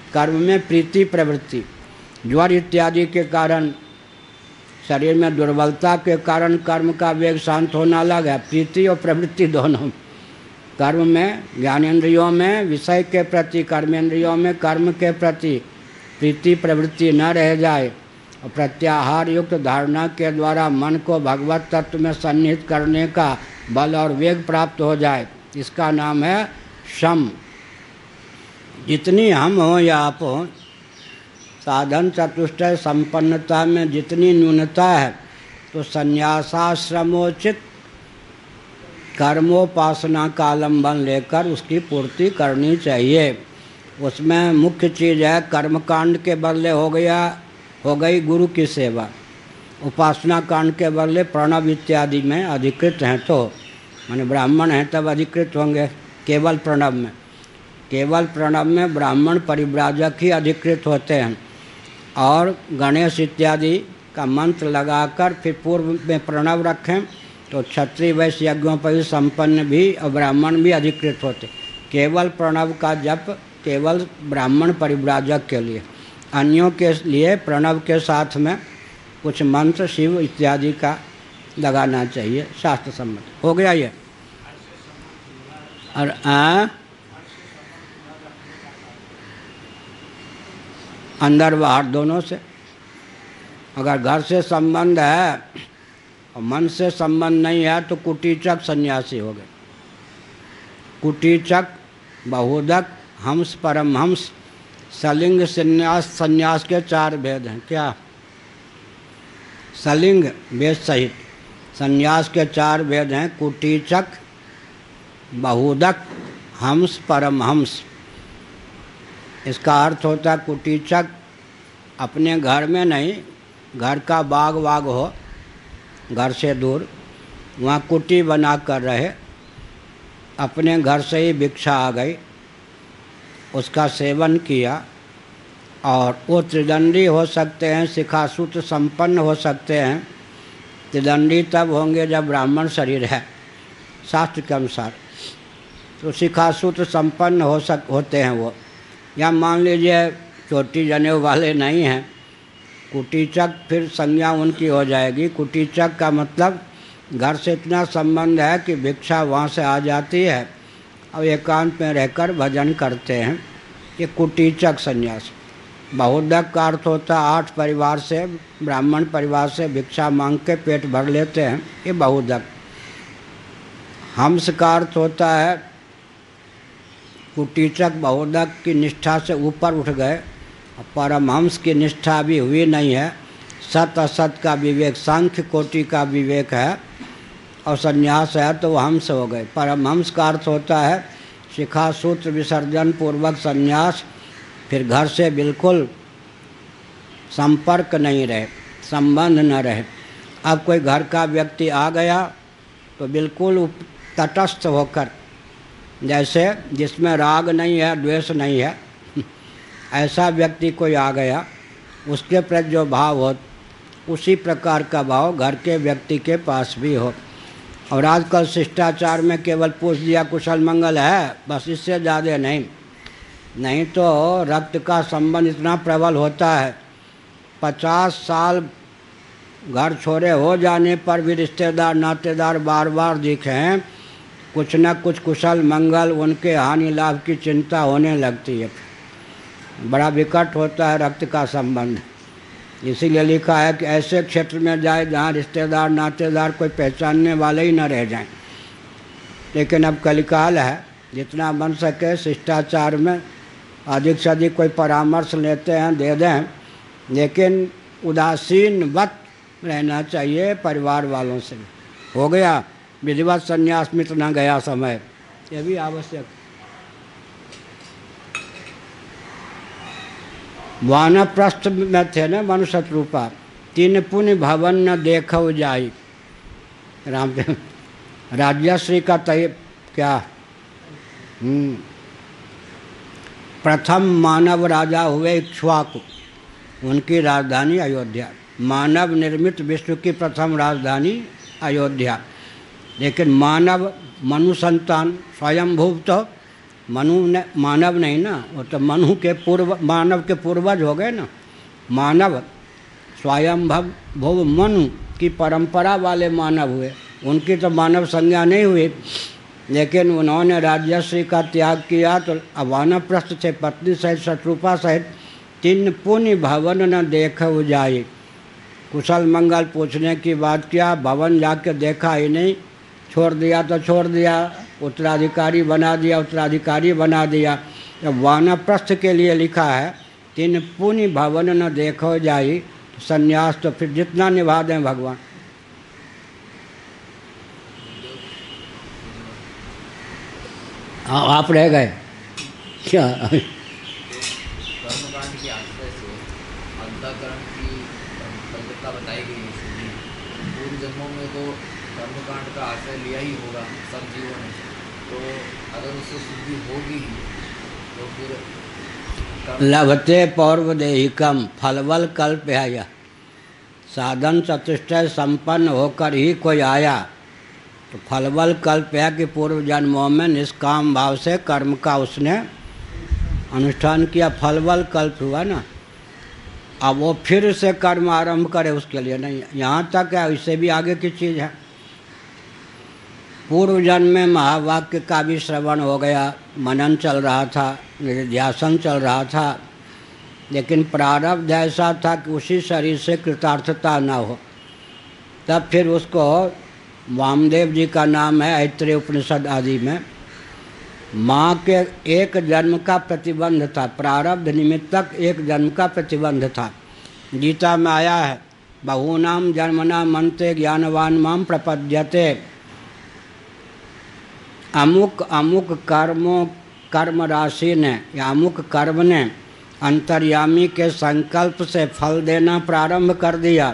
कर्म में प्रीति प्रवृत्ति, ज्वर इत्यादि के कारण, शरीर में दुर्बलता के कारण कर्म का वेग शांत होना अलग है। प्रीति और प्रवृत्ति दोनों, कर्म में ज्ञानेंद्रियों में विषय के प्रति, कर्मेंद्रियों में कर्म के प्रति प्रीति प्रवृत्ति न रह जाए और प्रत्याहार युक्त धारणा के द्वारा मन को भगवत तत्व में सन्निहित करने का बल और वेग प्राप्त हो जाए, इसका नाम है शम। जितनी हम हो या आप हो, साधन चतुष्टय संपन्नता में जितनी न्यूनता है तो संन्यासाश्रमोचित कर्मोपासना का आलम्बन लेकर उसकी पूर्ति करनी चाहिए। उसमें मुख्य चीज़ है कर्मकांड के बदले हो गई गुरु की सेवा, उपासना कांड के बदले प्रणव इत्यादि में अधिकृत हैं, तो माने ब्राह्मण हैं तब अधिकृत होंगे। केवल प्रणव में ब्राह्मण परिव्राजक ही अधिकृत होते हैं और गणेश इत्यादि का मंत्र लगाकर फिर पूर्व में प्रणव रखें तो क्षत्रिय वैश्य यज्ञों पर ही संपन्न भी और ब्राह्मण भी अधिकृत होते। केवल प्रणव का जप केवल ब्राह्मण परिव्राजक के लिए, अन्यों के लिए प्रणव के साथ में कुछ मंत्र शिव इत्यादि का लगाना चाहिए, शास्त्र सम्मत। हो गया ये। और अंदर बाहर दोनों से, अगर घर से संबंध है और मन से संबंध नहीं है तो कुटीचक सन्यासी हो गए। कुटीचक, बहुदक, हंस, परमहंस, सलिंग संन्यास के 4 भेद हैं। क्या? सलिंग वेद सहित संन्यास के 4 भेद हैं, कुटीचक, बहुदक, हंस, परमहंस। इसका अर्थ होता है कुटीचक अपने घर में नहीं, घर का बाग हो, घर से दूर, वहाँ कुटी बना कर रहे, अपने घर से ही भिक्षा आ गई, उसका सेवन किया, और वो त्रिदंडी हो सकते हैं, शिखासूत्र संपन्न हो सकते हैं। त्रिदंडी तब होंगे जब ब्राह्मण शरीर है शास्त्र के अनुसार, तो शिखासूत्र संपन्न होते हैं वो। या मान लीजिए चोटी जनेऊ वाले नहीं हैं, कुटीचक, फिर संज्ञा उनकी हो जाएगी। कुटीचक का मतलब घर से इतना संबंध है कि भिक्षा वहाँ से आ जाती है और एकांत में रहकर भजन करते हैं, ये कुटीचक संन्यास। बहुदक का अर्थ होता है 8 परिवार से, ब्राह्मण परिवार से भिक्षा मांग के पेट भर लेते हैं, ये बहुदक। हंस का अर्थ होता है कुटीचक बहुदक की निष्ठा से ऊपर उठ गए, परमहंस की निष्ठा भी हुई नहीं है, सत असत का विवेक, सांख्य कोटि का विवेक है और संन्यास है तो वो हंस हो गए। परमहंस का अर्थ होता है शिखा सूत्र विसर्जन पूर्वक संन्यास, फिर घर से बिल्कुल संपर्क नहीं रहे, संबंध न रहे। अब कोई घर का व्यक्ति आ गया तो बिल्कुल तटस्थ होकर, जैसे जिसमें राग नहीं है द्वेष नहीं है, ऐसा व्यक्ति कोई आ गया, उसके प्रति जो भाव हो उसी प्रकार का भाव घर के व्यक्ति के पास भी हो। और आजकल शिष्टाचार में केवल पूछ दिया कुशल मंगल है, बस, इससे ज़्यादा नहीं तो रक्त का संबंध इतना प्रबल होता है, 50 साल घर छोड़े हो जाने पर भी रिश्तेदार नातेदार बार बार दिखें, कुछ न कुछ कुशल मंगल, उनके हानि लाभ की चिंता होने लगती है। बड़ा विकट होता है रक्त का संबंध। इसीलिए लिखा है कि ऐसे क्षेत्र में जाए जहाँ रिश्तेदार नातेदार कोई पहचानने वाले ही न रह जाएं। लेकिन अब कलिकाल है, जितना बन सके शिष्टाचार में अधिक से अधिक कोई परामर्श लेते हैं दे दें, लेकिन उदासीनवत रहना चाहिए परिवार वालों से। हो गया विधिवत संन्यास मिट न गया समय, ये भी आवश्यक। वानप्रस्थ में थे न मनुष्य रूपा, 3 पुण्य भवन न देखो जाई। रामदेव राज्यश्री का तय क्या, प्रथम मानव राजा हुए इक्ष्वाकु, उनकी राजधानी अयोध्या। मानव निर्मित विश्व की प्रथम राजधानी अयोध्या। लेकिन मानव मनु संतान स्वयंभूव तो मनु ने मानव नहीं ना, वो तो मनु के पूर्व, मानव के पूर्वज हो गए ना। मानव स्वयंभव भुव मनु की परंपरा वाले मानव हुए, उनकी तो मानव संज्ञा नहीं हुई। लेकिन उन्होंने राज्यश्री का त्याग किया तो वानप्रस्थ थे, पत्नी सहित शत्रुपा सहित 3 पुण्य भवन न देख जाए। कुशल मंगल पूछने की बात किया, भवन जाके देखा ही नहीं, छोड़ दिया तो छोड़ दिया, उत्तराधिकारी बना दिया, उत्तराधिकारी बना दिया। जब वानप्रस्थ के लिए लिखा है 3 पुण्य भवन न देखो जाई, तो संन्यास तो फिर जितना निभा दें भगवान। हाँ, आप रह गए क्या? कर्मकांड के आश्रय से अंतःकरण की पवित्रता बताई गई है। पूर्व जन्मों में तो कर्मकांड का आश्रय लिया ही होगा सब जीवों ने, तो अगर उससे शुद्धि होगी तो फिर लभते पौर्वदेहिकम फलवल कल्पया, साधन चतुष्टय संपन्न होकर ही कोई आया। तो फलवल कल्पया कि पूर्व जन्मों में निष्काम भाव से कर्म का उसने अनुष्ठान किया, फलवल कल्प हुआ ना। अब वो फिर से कर्म आरंभ करे उसके लिए नहीं, यहाँ तक है, इससे भी आगे की चीज़ है। पूर्व जन्म में महावाक्य का भी श्रवण हो गया, मनन चल रहा था, निधिध्यासन चल रहा था, लेकिन प्रारब्ध ऐसा था कि उसी शरीर से कृतार्थता न हो। तब फिर उसको वामदेव जी का नाम है ऐत्रेय उपनिषद आदि में, माँ के एक जन्म का प्रतिबंध था, प्रारब्ध निमित्तक एक जन्म का प्रतिबंध था। गीता में आया है, बहूनाम जन्मनाम अन्ते ज्ञानवान माम प्रपद्यते। अमुक अमुक कर्म राशि ने या अमुक कर्म ने अंतर्यामी के संकल्प से फल देना प्रारंभ कर दिया,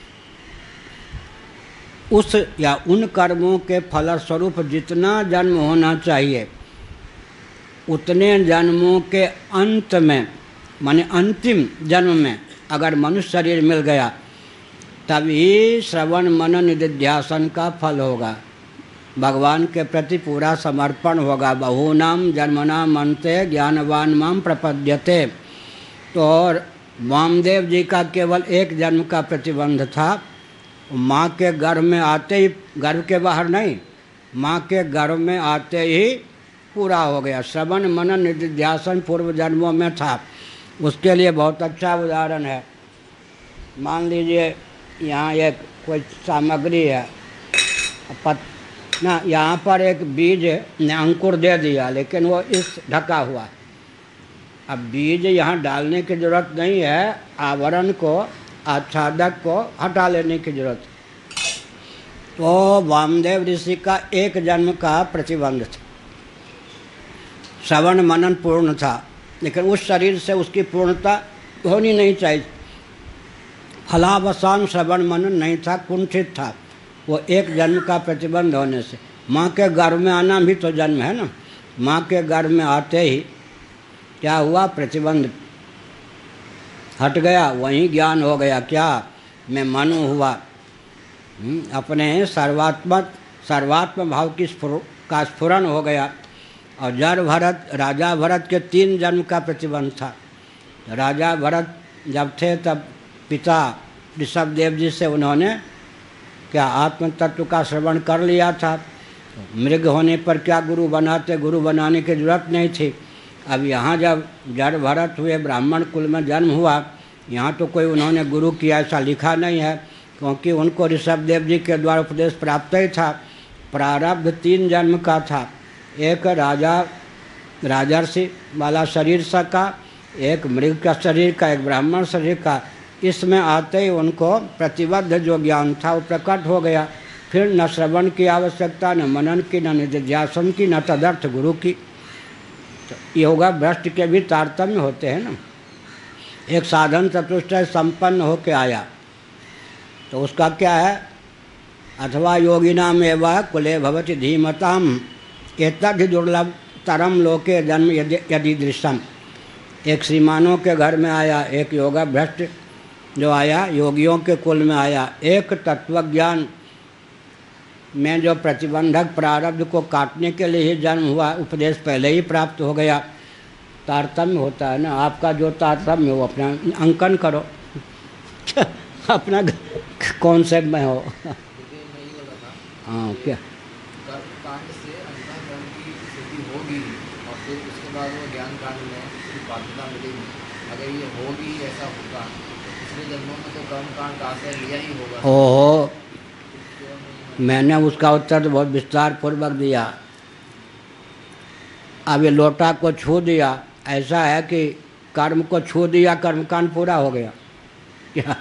उस या उन कर्मों के फलस्वरूप जितना जन्म होना चाहिए उतने जन्मों के अंत में, माने अंतिम जन्म में अगर मनुष्य शरीर मिल गया तभी श्रवण मनन निधिध्यासन का फल होगा, भगवान के प्रति पूरा समर्पण होगा। बहूनाम जन्मनाम अन्ते ज्ञानवान माम प्रपद्यते। तो वामदेव जी का केवल एक जन्म का प्रतिबंध था, माँ के गर्भ में आते ही, गर्भ के बाहर नहीं, माँ के गर्भ में आते ही पूरा हो गया। श्रवण मनन निधिध्यासन पूर्व जन्मों में था। उसके लिए बहुत अच्छा उदाहरण है। मान लीजिए यहाँ एक कोई सामग्री है, ना यहाँ पर एक बीज ने अंकुर दे दिया, लेकिन वो इस ढका हुआ है। अब बीज यहाँ डालने की ज़रूरत नहीं है, आवरण को, आच्छादक को हटा लेने की जरूरत। तो वामदेव ऋषि का एक जन्म का प्रतिबंध था, श्रवण मनन पूर्ण था, लेकिन उस शरीर से उसकी पूर्णता होनी नहीं चाहिए। फलावसान श्रवण मनन नहीं था, कुंठित था, वो एक जन्म का प्रतिबंध होने से। माँ के गर्भ में आना भी तो जन्म है ना। माँ के गर्भ में आते ही क्या हुआ, प्रतिबंध हट गया, वहीं ज्ञान हो गया। क्या, मैं मनु हुआ, अपने सर्वात्म भाव की का स्फुरन हो गया। और राजा भरत के 3 जन्म का प्रतिबंध था। राजा भरत जब थे तब पिता ऋषभदेव जी से उन्होंने क्या आत्म तत्व का श्रवण कर लिया था। मृग होने पर क्या गुरु बनाते, गुरु बनाने की जरूरत नहीं थी। अब यहाँ जब जड़ भरत हुए, ब्राह्मण कुल में जन्म हुआ, यहाँ तो कोई उन्होंने गुरु किया ऐसा लिखा नहीं है, क्योंकि उनको ऋषभदेव जी के द्वारा उपदेश प्राप्त ही था। प्रारब्ध 3 जन्म का था, एक राजर्षि वाला शरीर का, एक मृग का शरीर का, एक ब्राह्मण शरीर का। इसमें आते ही उनको प्रतिबद्ध जो ज्ञान था वो प्रकट हो गया। फिर न श्रवण की आवश्यकता, न मनन की, न निधिध्यासन की, न तदर्थ गुरु की। तो योगा भ्रष्ट के भी तारतम्य होते हैं ना। एक साधन चतुष्टय संपन्न होके आया तो उसका क्या है, अथवा योगिनाम एवं कुले भवति धीमताम एतद् दुर्लभ तरम लोके जन्म यदि दृश्यम। एक श्रीमानों के घर में आया, एक योगा भ्रष्ट जो आया, योगियों के कुल में आया, एक तत्वज्ञान में जो प्रतिबंधक प्रारब्ध को काटने के लिए ही जन्म हुआ, उपदेश पहले ही प्राप्त हो गया। तारतम्य होता है ना, आपका जो तारतम्य हो अपना अंकन करो अपना कॉन्सेप्ट में हो। देखिए मैं ये बोल रहा था हाँ कि क्या कर्म कांड से अंतःकरण की सिद्धि होगी और फिर उसके बाद वो ज्ञान कांड में उसकी पात्रता मिलेगी। अगर ये होगी, ऐसा होगा तो पिछले जन्मों में तो कर्म कांड का आश्रय लिया ही होगा। ओहो, तो मैंने उसका उत्तर तो बहुत विस्तार पूर्वक दिया। अब ये लोटा को छू दिया, ऐसा है कि कर्म को छू दिया, कर्मकांड पूरा हो गया क्या?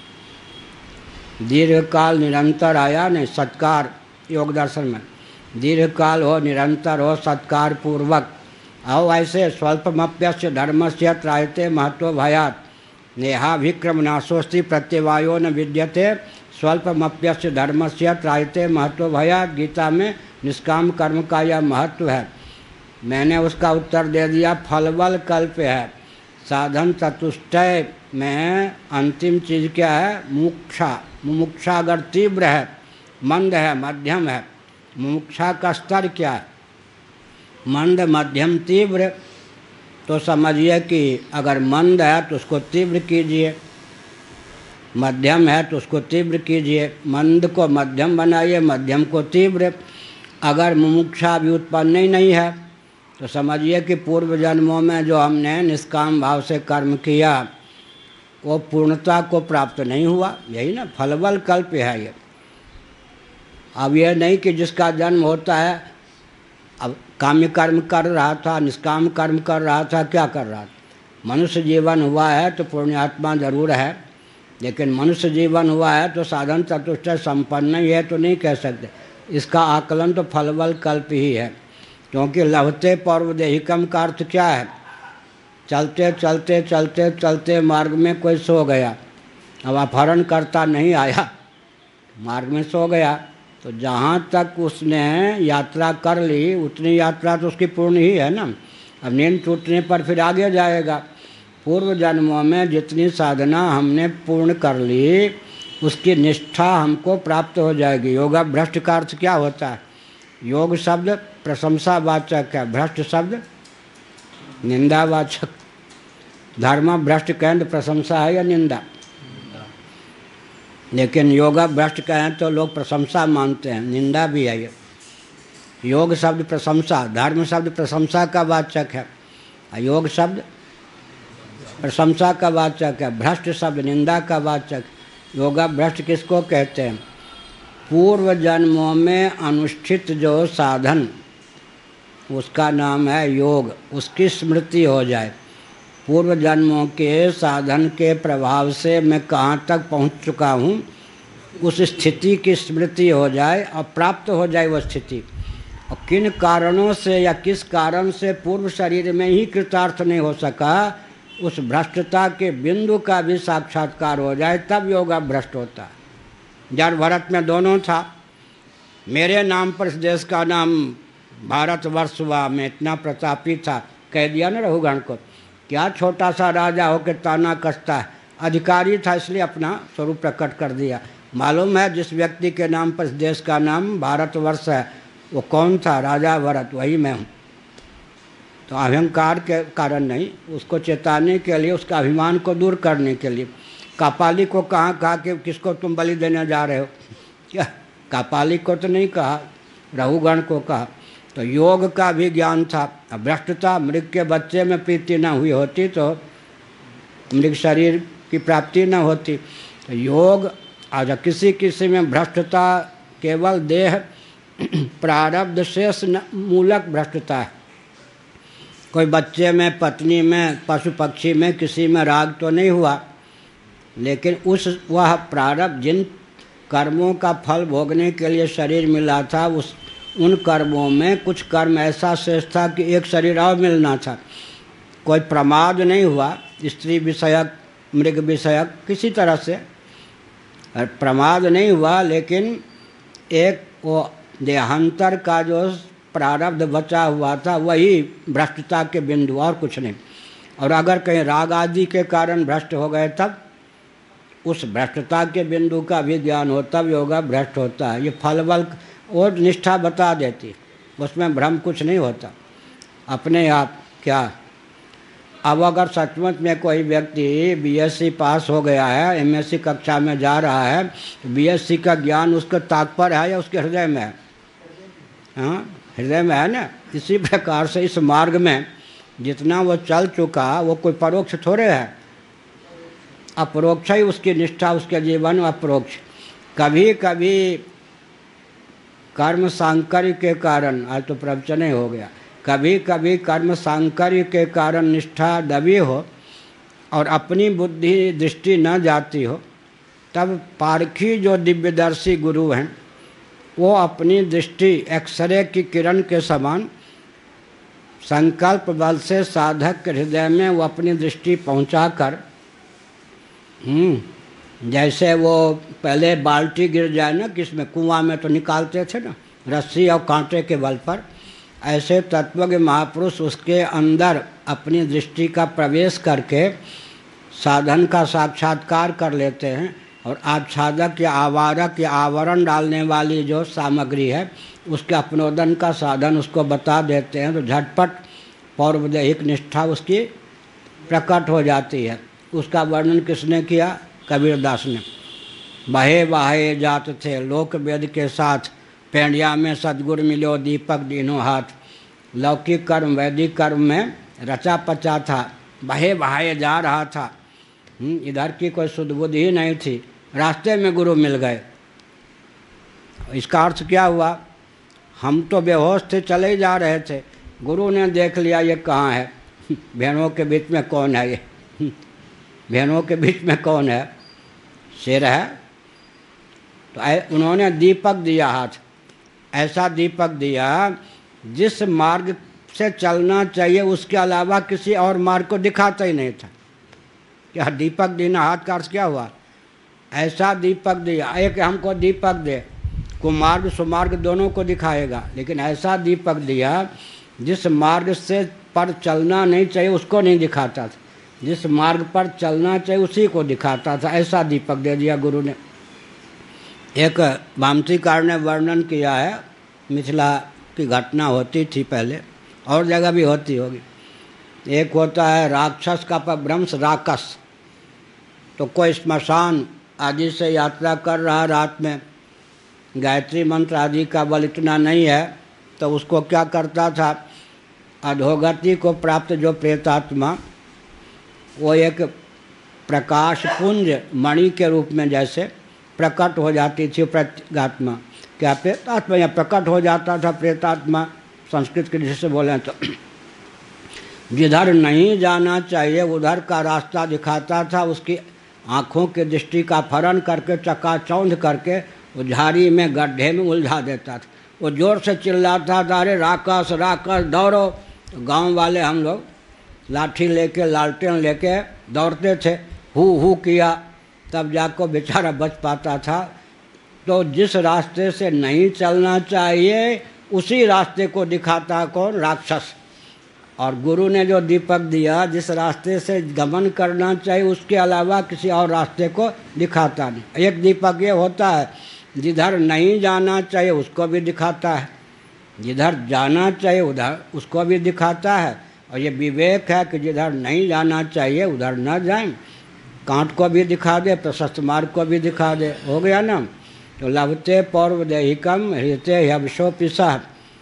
दीर्घ काल निरंतर आया नहीं, सत्कार योग दर्शन में दीर्घ काल हो, निरंतर हो, सत्कार पूर्वक आओ। ऐसे स्वल्पमप्यस्य धर्मस्य त्रायते महत्व भयात नेहाभिक्रम नाशोस्ति प्रत्यवायो न विद्यते स्वल्पमप्यस्य धर्मस्य त्रायते महत्व भयात। गीता में निष्काम कर्म का यह महत्व है। मैंने उसका उत्तर दे दिया, फलबल कल्प है। साधन चतुष्टय में अंतिम चीज़ क्या है? मुमुक्षा। मुमुक्षा अगर तीव्र है, मंद है, मध्यम है, मुमुक्षा का स्तर क्या है? मंद, मध्यम, तीव्र। तो समझिए कि अगर मंद है तो उसको तीव्र कीजिए, मध्यम है तो उसको तीव्र कीजिए, मंद को मध्यम बनाइए, मध्यम को तीव्र। अगर मुमुक्षा भी उत्पन्न ही नहीं है तो समझिए कि पूर्व जन्मों में जो हमने निष्काम भाव से कर्म किया वो पूर्णता को प्राप्त नहीं हुआ। यही ना फलबल कल्प है ये। अब ये नहीं कि जिसका जन्म होता है, अब काम्य कर्म कर रहा था, निष्काम कर्म कर रहा था, क्या कर रहा था? मनुष्य जीवन हुआ है तो पुण्यात्मा जरूर है, लेकिन मनुष्य जीवन हुआ है तो साधन चतुष्टय संपन्न ही है तो नहीं कह सकते। इसका आकलन तो फलबल कल्प ही है, क्योंकि लभते पौर्वदेहिकम का अर्थ क्या है? चलते चलते चलते चलते मार्ग में कोई सो गया, अब अपहरण करता नहीं आया, मार्ग में सो गया, तो जहाँ तक उसने यात्रा कर ली उतनी यात्रा तो उसकी पूर्ण ही है ना। अब नींद टूटने पर फिर आगे जाएगा। पूर्व जन्मों में जितनी साधना हमने पूर्ण कर ली उसकी निष्ठा हमको प्राप्त हो जाएगी। योगा भ्रष्ट का अर्थ क्या होता है? योग शब्द प्रशंसावाचक है, भ्रष्ट शब्द निंदावाचक। धर्म भ्रष्ट कहें तो प्रशंसा है या निंदा? लेकिन योगा भ्रष्ट कहें तो लोग प्रशंसा मानते हैं, निंदा भी है ये। योग शब्द प्रशंसा, धर्म शब्द प्रशंसा का वाचक है, योग शब्द प्रशंसा का वाचक है, भ्रष्ट शब्द निंदा का वाचक। योगा भ्रष्ट किसको कहते हैं? पूर्व जन्मों में अनुष्ठित जो साधन उसका नाम है योग, उसकी स्मृति हो जाए। पूर्व जन्मों के साधन के प्रभाव से मैं कहाँ तक पहुँच चुका हूँ उस स्थिति की स्मृति हो जाए और प्राप्त हो जाए वो स्थिति। और किन कारणों से या किस कारण से पूर्व शरीर में ही कृतार्थ नहीं हो सका, उस भ्रष्टता के बिंदु का भी साक्षात्कार हो जाए, तब योगा भ्रष्ट होता है। जड़ भरत में दोनों था। मेरे नाम पर इस देश का नाम भारतवर्ष हुआ, मैं इतना प्रतापी था, कह दिया ना रघुगण को। क्या छोटा सा राजा होकर ताना कसता है? अधिकारी था इसलिए अपना स्वरूप प्रकट कर दिया। मालूम है जिस व्यक्ति के नाम पर इस देश का नाम भारतवर्ष है वो कौन था? राजा भरत, वही मैं हूँ। तो अहंकार के कारण नहीं, उसको चेताने के लिए, उसका अभिमान को दूर करने के लिए। कापाली को कहा कि किसको तुम बलि देने जा रहे हो? क्या कापाली को तो नहीं कहा, रघुगण को कहा। तो योग का भी ज्ञान था। भ्रष्टता, मृग के बच्चे में प्रीति न हुई होती तो मृग शरीर की प्राप्ति न होती। तो योग आज किसी किसी में भ्रष्टता केवल देह प्रारब्ध शेष मूलक भ्रष्टता है। कोई बच्चे में, पत्नी में, पशु पक्षी में किसी में राग तो नहीं हुआ, लेकिन वह प्रारब्ध जिन कर्मों का फल भोगने के लिए शरीर मिला था उन कर्मों में कुछ कर्म ऐसा शेष था कि एक शरीर और मिलना था। कोई प्रमाद नहीं हुआ, स्त्री विषयक, मृग विषयक, किसी तरह से प्रमाद नहीं हुआ, लेकिन एक वो देहांतर का जो प्रारब्ध बचा हुआ था वही भ्रष्टता के बिंदु, और कुछ नहीं। और अगर कहीं राग आदि के कारण भ्रष्ट हो गए तब उस भ्रष्टता के बिंदु का भी ज्ञान हो, तब योगा भ्रष्ट होता है। ये वो निष्ठा बता देती, उसमें भ्रम कुछ नहीं होता अपने आप। क्या अब अगर सचमुच में कोई व्यक्ति बीएससी पास हो गया है, एमएससी कक्षा में जा रहा है, तो बीएससी का ज्ञान उसके ताक पर है या उसके हृदय में है? हाँ, हृदय में है ना। इसी प्रकार से इस मार्ग में जितना वो चल चुका वो कोई परोक्ष थोड़े है, अपरोक्ष ही उसकी निष्ठा, उसके जीवन अपरोक्ष। कभी कभी कर्म सांकर्य के कारण, आज तो प्रवचन ही हो गया, कभी कभी कर्म सांकर्य के कारण निष्ठा दबी हो और अपनी बुद्धि दृष्टि न जाती हो, तब पारखी जो दिव्यदर्शी गुरु हैं वो अपनी दृष्टि एक्सरे की किरण के समान संकल्प बल से साधक के हृदय में वो अपनी दृष्टि पहुंचाकर, जैसे वो पहले बाल्टी गिर जाए ना किसमें, कुआं में तो निकालते थे ना रस्सी और कांटे के बल पर, ऐसे तत्वज्ञ महापुरुष उसके अंदर अपनी दृष्टि का प्रवेश करके साधन का साक्षात्कार कर लेते हैं और आच्छादक या आवारक या आवरण डालने वाली जो सामग्री है उसके अपनोदन का साधन उसको बता देते हैं, तो झटपट पौर्वदेहिक निष्ठा उसकी प्रकट हो जाती है। उसका वर्णन किसने किया? कबीरदास ने। बहे बहाए जात थे लोक वेद के साथ, पेंडिया में सदगुरु मिलो दीपक दीनों हाथ। लौकिक कर्म वैदिक कर्म में रचा पचा था, बहे बहाए जा रहा था, इधर की कोई सुधबुद्धि ही नहीं थी, रास्ते में गुरु मिल गए। इसका अर्थ क्या हुआ? हम तो बेहोश थे, चले ही जा रहे थे, गुरु ने देख लिया ये कहाँ है, भेड़ों के बीच में कौन है ये, भेड़ों के बीच में कौन है, शेर है। तो उन्होंने दीपक दिया हाथ, ऐसा दीपक दिया जिस मार्ग से चलना चाहिए उसके अलावा किसी और मार्ग को दिखाता ही नहीं था। क्या दीपक देना हाथ का अर्थ क्या हुआ? ऐसा दीपक दिया, एक हमको दीपक दे, कुमार्ग सुमार्ग दोनों को दिखाएगा, लेकिन ऐसा दीपक दिया जिस मार्ग से पर चलना नहीं चाहिए उसको नहीं दिखाता था, जिस मार्ग पर चलना चाहिए उसी को दिखाता था। ऐसा दीपक दे दिया गुरु ने। एक भामतीकार ने वर्णन किया है, मिथिला की घटना होती थी पहले, और जगह भी होती होगी। एक होता है राक्षस का परभ्रंश राकस, तो कोई श्मशान आदि से यात्रा कर रहा रात में, गायत्री मंत्र आदि का बल इतना नहीं है, तो उसको क्या करता था, अधोगति को प्राप्त जो प्रेतात्मा, वो एक प्रकाश पुंज मणि के रूप में जैसे प्रकट हो जाती थी प्रेतात्मा। क्या प्रेतात्मा या प्रकट हो जाता था प्रेतात्मा, संस्कृत के दृष्टि से बोले तो। जिधर नहीं जाना चाहिए उधर का रास्ता दिखाता था, उसकी आँखों की दृष्टि का फरण करके चकाचौंध करके वो झाड़ी में गड्ढे में उलझा देता था। वो जोर से चिल्लाता था, अरे राकस राकस दौड़ो। तो गांव वाले हम लोग लाठी लेके लालटेन लेके दौड़ते थे, हु किया, तब जाकर बेचारा बच पाता था। तो जिस रास्ते से नहीं चलना चाहिए उसी रास्ते को दिखाता कौन? राक्षस। और गुरु ने जो दीपक दिया, जिस रास्ते से गमन करना चाहिए उसके अलावा किसी और रास्ते को दिखाता नहीं। एक दीपक ये होता है जिधर नहीं जाना चाहिए उसको भी दिखाता है, जिधर जाना चाहिए उधर उसको भी दिखाता है। और ये विवेक है कि जिधर नहीं जाना चाहिए उधर न जाएं, कांट को भी दिखा दे, प्रशस्त मार्ग को भी दिखा दे, हो गया ना। तो लभते पौर्वदेहिकम हृते ह्यवशोपिसा।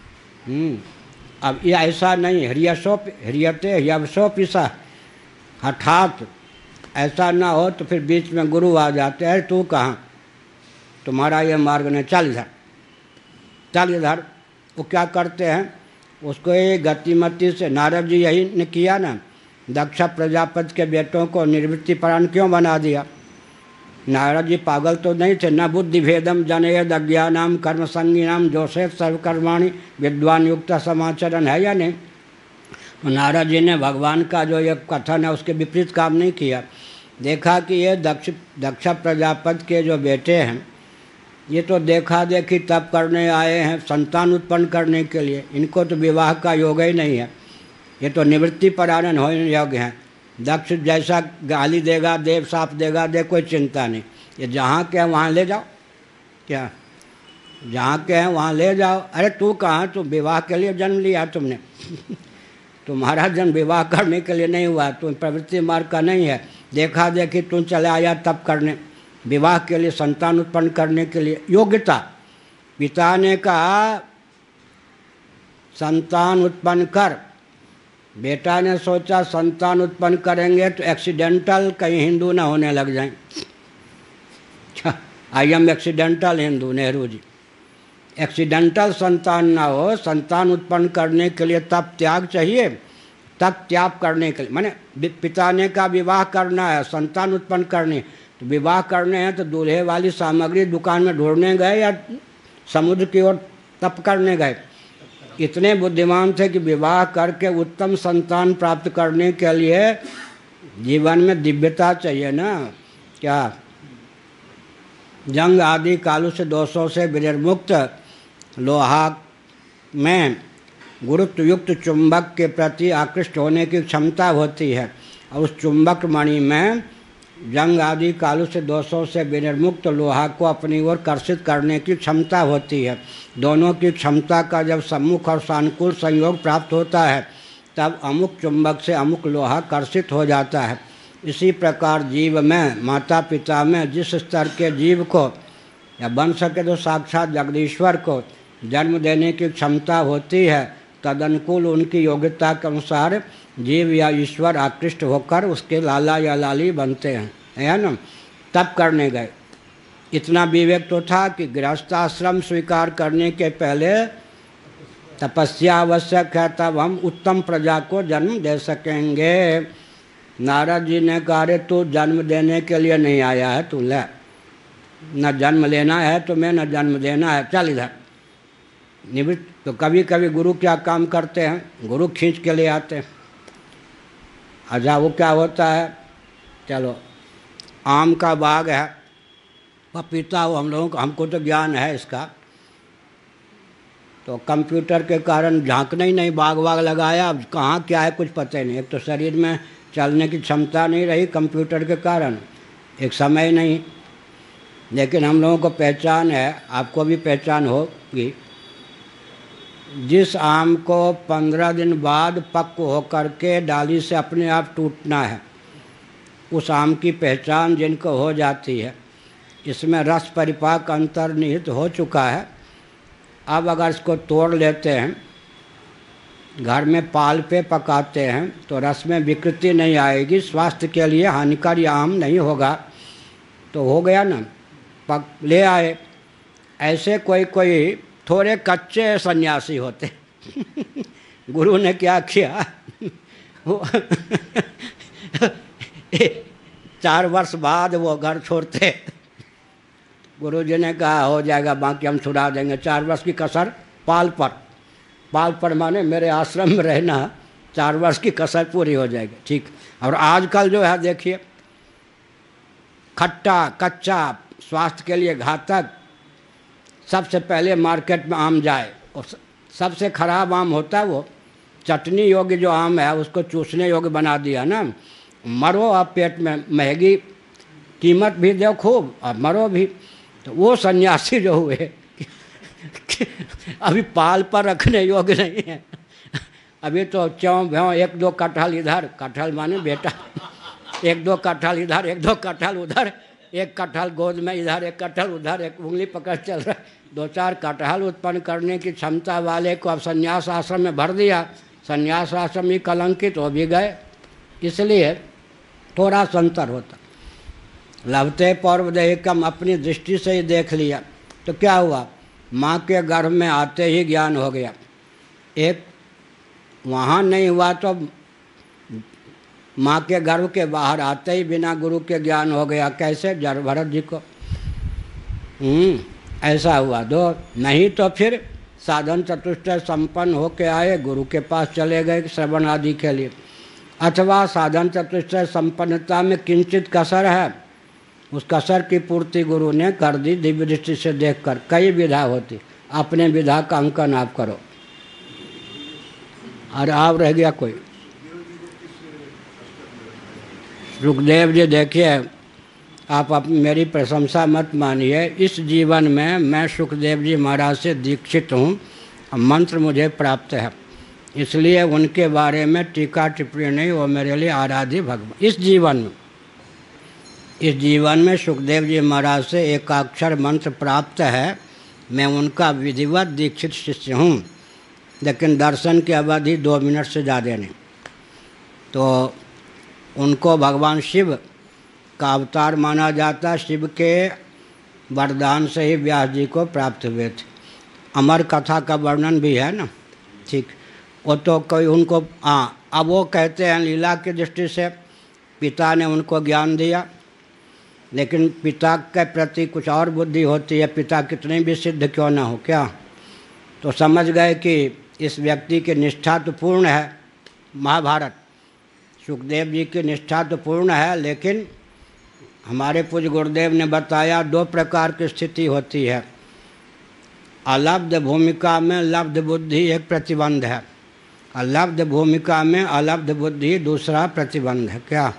अब ये ऐसा नहीं हृयते ह्यवशोपिसा, हठात ऐसा ना हो तो फिर बीच में गुरु आ जाते हैं, तू कहाँ, तुम्हारा ये मार्ग नहीं, चल इधर चल इधर। वो क्या करते हैं, उसको ये गतिमति से, नारद जी यही ने किया ना, दक्ष प्रजापति के बेटों को निवृत्ति परायण क्यों बना दिया? नारद जी पागल तो नहीं थे। न बुद्धि भेदम जनयद अज्ञानाम कर्म संगीनाम जोशेफ सर्वकर्माणी विद्वान युक्त समाचरण, है या नहीं? तो नारद जी ने भगवान का जो ये कथन है उसके विपरीत काम नहीं किया। देखा कि ये दक्ष प्रजापति के जो बेटे हैं ये तो देखा देखी तब करने आए हैं संतान उत्पन्न करने के लिए, इनको तो विवाह का योग ही नहीं है, ये तो निवृत्ति परायण होने योग्य हैं। दक्ष जैसा गाली देगा, देव साप देगा, दे कोई चिंता नहीं, ये जहाँ के वहाँ ले जाओ। क्या जहाँ के हैं वहाँ ले जाओ। अरे तू कहाँ, तू विवाह के लिए जन्म लिया तुमने तुम्हारा जन्म विवाह करने के लिए नहीं हुआ, तुम प्रवृत्ति मार्ग का नहीं है। देखा देखी तुम चले आया तब करने, विवाह के लिए, संतान उत्पन्न करने के लिए योग्यता। पिता ने कहा संतान उत्पन्न कर, बेटा ने सोचा संतान उत्पन्न करेंगे तो एक्सीडेंटल कहीं हिंदू ना होने लग जाएं। I am accidental Hindu, Nehru ji. Accidental संतान ना हो, संतान उत्पन्न करने के लिए तब त्याग चाहिए, तब त्याग करने के लिए, माने पिता ने कहा विवाह करना है, संतान उत्पन्न करनी, तो विवाह करने हैं तो दूल्हे वाली सामग्री दुकान में ढूंढने गए या समुद्र की ओर तप करने गए। इतने बुद्धिमान थे कि विवाह करके उत्तम संतान प्राप्त करने के लिए जीवन में दिव्यता चाहिए ना। क्या जंग आदि कालों से दोषों से विनिर्मुक्त लोहा में गुरुत्व युक्त चुंबक के प्रति आकृष्ट होने की क्षमता होती है, और उस चुंबक मणि में जंग आदि कालों से दोषों से विनिर्मुक्त लोहा को अपनी ओर कर्षित करने की क्षमता होती है। दोनों की क्षमता का जब सम्मुख और सानुकूल संयोग प्राप्त होता है तब अमुक चुंबक से अमुक लोहा कर्षित हो जाता है। इसी प्रकार जीव में, माता पिता में जिस स्तर के जीव को, या बन सके तो साक्षात जगदीश्वर को जन्म देने की क्षमता होती है, तदनुकूल उनकी योग्यता के अनुसार जीव या ईश्वर आकृष्ट होकर उसके लाला या लाली बनते हैं, है ना। तब करने गए। इतना विवेक तो था कि गृहस्थाश्रम स्वीकार करने के पहले तपस्या आवश्यक है, तब हम उत्तम प्रजा को जन्म दे सकेंगे। नारद जी ने कहा रे तू जन्म देने के लिए नहीं आया है, तू ले, न जन्म लेना है तुम्हें न जन्म देना है, चल इधर निवृत्त। तो कभी कभी गुरु क्या काम करते हैं, गुरु खींच के ले आते हैं। अच्छा वो क्या होता है, चलो आम का बाग है, पपीता हो, हम लोगों को, हमको तो ज्ञान है इसका, तो कंप्यूटर के कारण झांकना ही नहीं, बाग वाग लगाया, अब कहाँ क्या है कुछ पता ही नहीं। एक तो शरीर में चलने की क्षमता नहीं रही कंप्यूटर के कारण, एक समय नहीं। लेकिन हम लोगों को पहचान है, आपको भी पहचान होगी, जिस आम को 15 दिन बाद पक होकर के डाली से अपने आप टूटना है, उस आम की पहचान जिनको हो जाती है, इसमें रस परिपाक अंतर्निहित हो चुका है। अब अगर इसको तोड़ लेते हैं, घर में पाल पे पकाते हैं तो रस में विकृति नहीं आएगी, स्वास्थ्य के लिए हानिकारी आम नहीं होगा, तो हो गया ना, पक ले आए। ऐसे कोई कोई थोड़े कच्चे सन्यासी होते गुरु ने क्या किया वो 4 वर्ष बाद वो घर छोड़ते, गुरु जी ने कहा हो जाएगा, बाकी हम छुड़ा देंगे। 4 वर्ष की कसर पाल पर माने मेरे आश्रम में रहना, 4 वर्ष की कसर पूरी हो जाएगी, ठीक। और आजकल जो है देखिए, खट्टा कच्चा स्वास्थ्य के लिए घातक, सबसे पहले मार्केट में आम जाए, और सबसे खराब आम होता है वो चटनी योग्य जो आम है, उसको चूसने योग्य बना दिया ना, मरो आप पेट में, महंगी कीमत भी दो खूब और मरो भी। तो वो सन्यासी जो हुए अभी पाल पर रखने योग्य नहीं है, अभी तो च्यों भ्यों 1-2 कटहल इधर, कटहल माने बेटा, 1-2 कटहल इधर, 1-2 कटहल उधर, 1 कटहल गोद में इधर, 1 कटहल उधर, 1 उंगली पकड़ चल रहा है। 2-4 कटहल उत्पन्न करने की क्षमता वाले को अब संन्यास आश्रम में भर दिया, संन्यास आश्रम ही कलंकित हो भी गए। इसलिए थोड़ा संतर होता। लभते पौर्वदेहिकम अपनी दृष्टि से ही देख लिया तो क्या हुआ, माँ के गर्भ में आते ही ज्ञान हो गया। एक वहाँ नहीं हुआ तो माँ के गर्भ के बाहर आते ही बिना गुरु के ज्ञान हो गया। कैसे, जड़ भरत जी को ऐसा हुआ। 2 नहीं तो फिर साधन चतुष्टय संपन्न होके आए, गुरु के पास चले गए श्रवण आदि के लिए। अथवा साधन चतुष्टय संपन्नता में किंचित कसर है, उस कसर की पूर्ति गुरु ने कर दी दिव्य दृष्टि से देखकर। कई विधा होती, अपने विधा का अंकन आप करो। और आप रह गया कोई, सुखदेव जी देखिए आप मेरी प्रशंसा मत मानिए। इस जीवन में मैं सुखदेव जी महाराज से दीक्षित हूँ, मंत्र मुझे प्राप्त है, इसलिए उनके बारे में टीका टिप्पणी नहीं, वो मेरे लिए आराध्य भगवान। इस जीवन में सुखदेव जी महाराज से एकाक्षर मंत्र प्राप्त है, मैं उनका विधिवत दीक्षित शिष्य हूँ, लेकिन दर्शन की अवधि 2 मिनट से ज़्यादा नहीं। तो उनको भगवान शिव का अवतार माना जाता, शिव के वरदान से ही व्यास जी को प्राप्त हुए थे। अमर कथा का वर्णन भी है ना, ठीक। वो तो कोई उनको अब वो कहते हैं लीला की दृष्टि से पिता ने उनको ज्ञान दिया, लेकिन पिता के प्रति कुछ और बुद्धि होती है, पिता कितने भी सिद्ध क्यों ना हो क्या। तो समझ गए कि इस व्यक्ति की निष्ठा तो पूर्ण है, महाभारत सुखदेव जी की निष्ठा तो पूर्ण है, लेकिन हमारे पूज्य गुरुदेव ने बताया 2 प्रकार की स्थिति होती है। अलब्ध भूमिका में लब्ध बुद्धि एक प्रतिबंध है, अलब्ध भूमिका में अलब्ध बुद्धि दूसरा प्रतिबंध है। क्या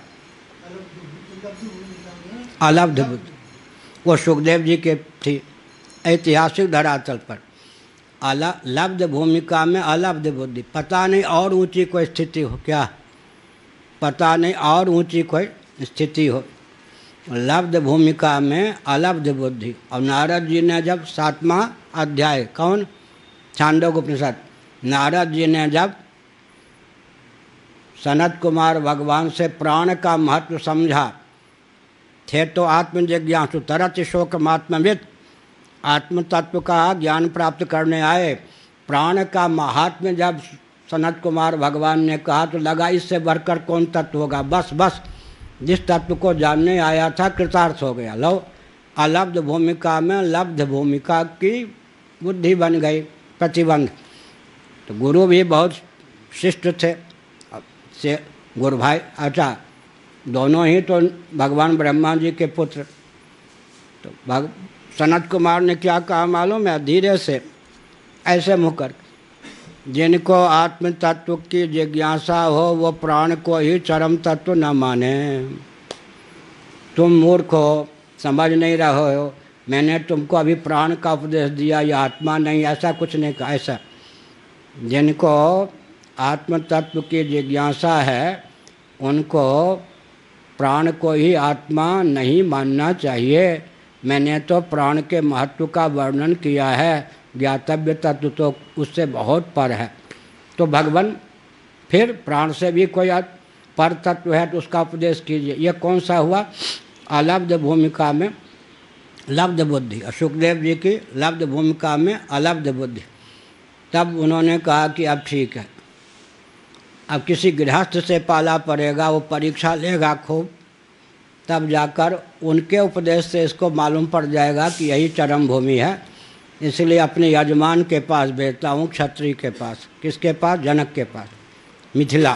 अलब्ध बुद्धि? वो सुखदेव जी के थी ऐतिहासिक धरातल पर। लब्ध भूमिका में अलब्ध बुद्धि, पता नहीं और ऊंची कोई स्थिति हो क्या, पता नहीं और ऊंची कोई स्थिति हो। लब्ध भूमिका में अलब्ध बुद्धि। और नारद जी ने जब 7वां अध्याय, कौन, छांदोग्य उपनिषद, नारद जी ने जब सनत कुमार भगवान से प्राण का महत्व समझा, थे तो आत्म जिज्ञासु तरत शोक मात्मविद, आत्म तत्व का ज्ञान प्राप्त करने आए। प्राण का महात्म्य जब सनत कुमार भगवान ने कहा तो लगा इससे बढ़कर कौन तत्व होगा, बस बस जिस तत्व को जानने आया था कृतार्थ हो गया। लो, अलब्ध भूमिका में लब्ध भूमिका की बुद्धि बन गई, प्रतिबंध। तो गुरु भी बहुत शिष्ट थे से गुरु भाई, अच्छा दोनों ही तो भगवान ब्रह्मा जी के पुत्र। तो सनत कुमार ने क्या कहा मालूम है, धीरे से ऐसे मुँह कर, जिनको आत्म तत्व की जिज्ञासा हो वो प्राण को ही चरम तत्व न माने। तुम मूर्ख हो, समझ नहीं रहे हो, मैंने तुमको अभी प्राण का उपदेश दिया, ये आत्मा नहीं, ऐसा कुछ नहीं कहा। ऐसा जिनको आत्म तत्व की जिज्ञासा है उनको प्राण को ही आत्मा नहीं मानना चाहिए। मैंने तो प्राण के महत्व का वर्णन किया है, ज्ञातव्य तत्व तो उससे बहुत पर है। तो भगवान फिर प्राण से भी कोई पर तत्व है तो उसका उपदेश कीजिए। ये कौन सा हुआ, अलब्ध भूमिका में लब्ध बुद्धि, सुखदेव जी की लब्ध भूमिका में अलब्ध बुद्धि। तब उन्होंने कहा कि अब ठीक है, अब किसी गृहस्थ से पाला पड़ेगा, वो परीक्षा लेगा खूब, तब जाकर उनके उपदेश से इसको मालूम पड़ जाएगा कि यही चरम भूमि है। इसलिए अपने यजमान के पास भेजता हूँ, क्षत्रिय के पास। किसके पास? जनक के पास, मिथिला।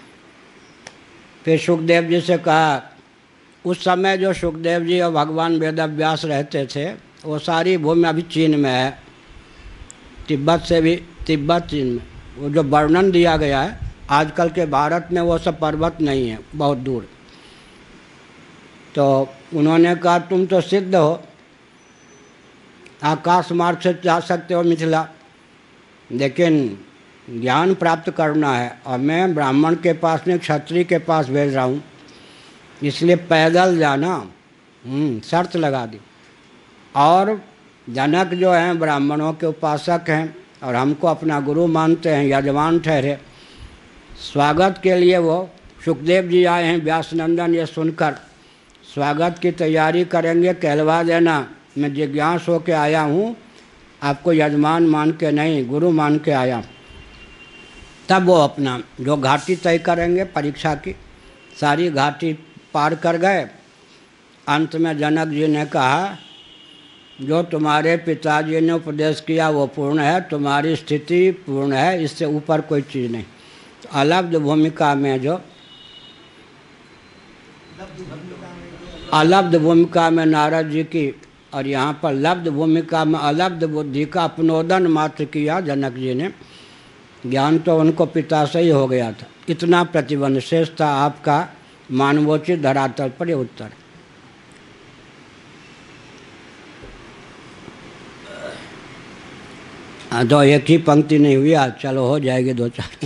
फिर सुखदेव जी से कहा, उस समय जो सुखदेव जी और भगवान वेदव्यास रहते थे वो सारी भूमि अभी चीन में है, तिब्बत से भी, तिब्बत चीन में। वो जो वर्णन दिया गया है आजकल के भारत में वो सब पर्वत नहीं है, बहुत दूर। तो उन्होंने कहा तुम तो सिद्ध हो, आकाश मार्ग से जा सकते हो मिथिला, लेकिन ज्ञान प्राप्त करना है और मैं ब्राह्मण के पास नहीं क्षत्रिय के पास भेज रहा हूँ, इसलिए पैदल जाना। शर्त लगा दी। और जनक जो हैं ब्राह्मणों के उपासक हैं और हमको अपना गुरु मानते हैं, यजमान ठहरे। स्वागत के लिए वो सुखदेव जी आए हैं, व्यासनंदन ये सुनकर स्वागत की तैयारी करेंगे, कहलवा देना मैं जिज्ञास हो के आया हूँ, आपको यजमान मान के नहीं गुरु मान के आया। तब वो अपना जो घाटी तय करेंगे परीक्षा की, सारी घाटी पार कर गए। अंत में जनक जी ने कहा जो तुम्हारे पिताजी ने उपदेश किया वो पूर्ण है, तुम्हारी स्थिति पूर्ण है, इससे ऊपर कोई चीज़ नहीं। तो अलब्ध भूमिका में जो अलब्ध भूमिका में नारद जी की, और यहाँ पर लब्ध भूमिका में अलब्ध बुद्धि का अपनोदन मात्र किया जनक जी ने। ज्ञान तो उनको पिता से ही हो गया था, इतना प्रतिबंध शेष था आपका मानवोचित धरातल पर। ये उत्तर तो एक ही पंक्ति नहीं हुई आज, चलो हो जाएगी दो चार।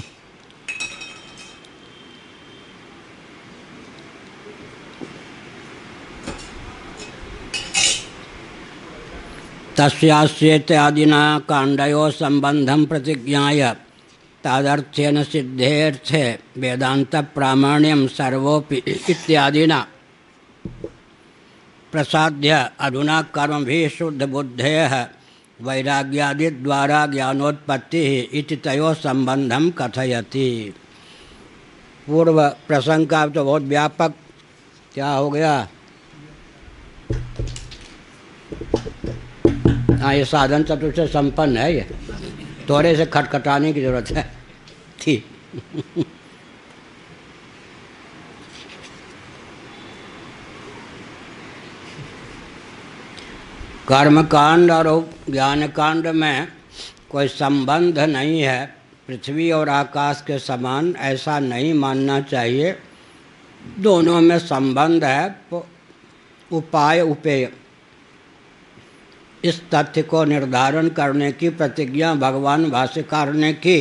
तस्यास्येत्यादिना काण्डयोः सम्बन्धं प्रतिज्ञाय तादर्थ्येन सिद्धेऽर्थे वेदान्तप्रामाण्यं सर्वोऽपि इत्यादिना प्रसाद्य अधुना कर्मभिः शुद्धबुद्धेः वैराग्यादिद्वारा ज्ञानोत्पत्तिः इति तयोः सम्बन्धं कथयति। पूर्व प्रसंग का तो बहुत व्यापक क्या हो गया। हाँ, ये साधन चतुर्थ से संपन्न है, ये थोड़े से खटखटाने की जरूरत है थी। कर्मकांड और ज्ञान कांड में कोई संबंध नहीं है, पृथ्वी और आकाश के समान ऐसा नहीं मानना चाहिए। दोनों में संबंध है। उपाय उपेय, इस तथ्य को निर्धारण करने की प्रतिज्ञा भगवान भाष्यकार ने की।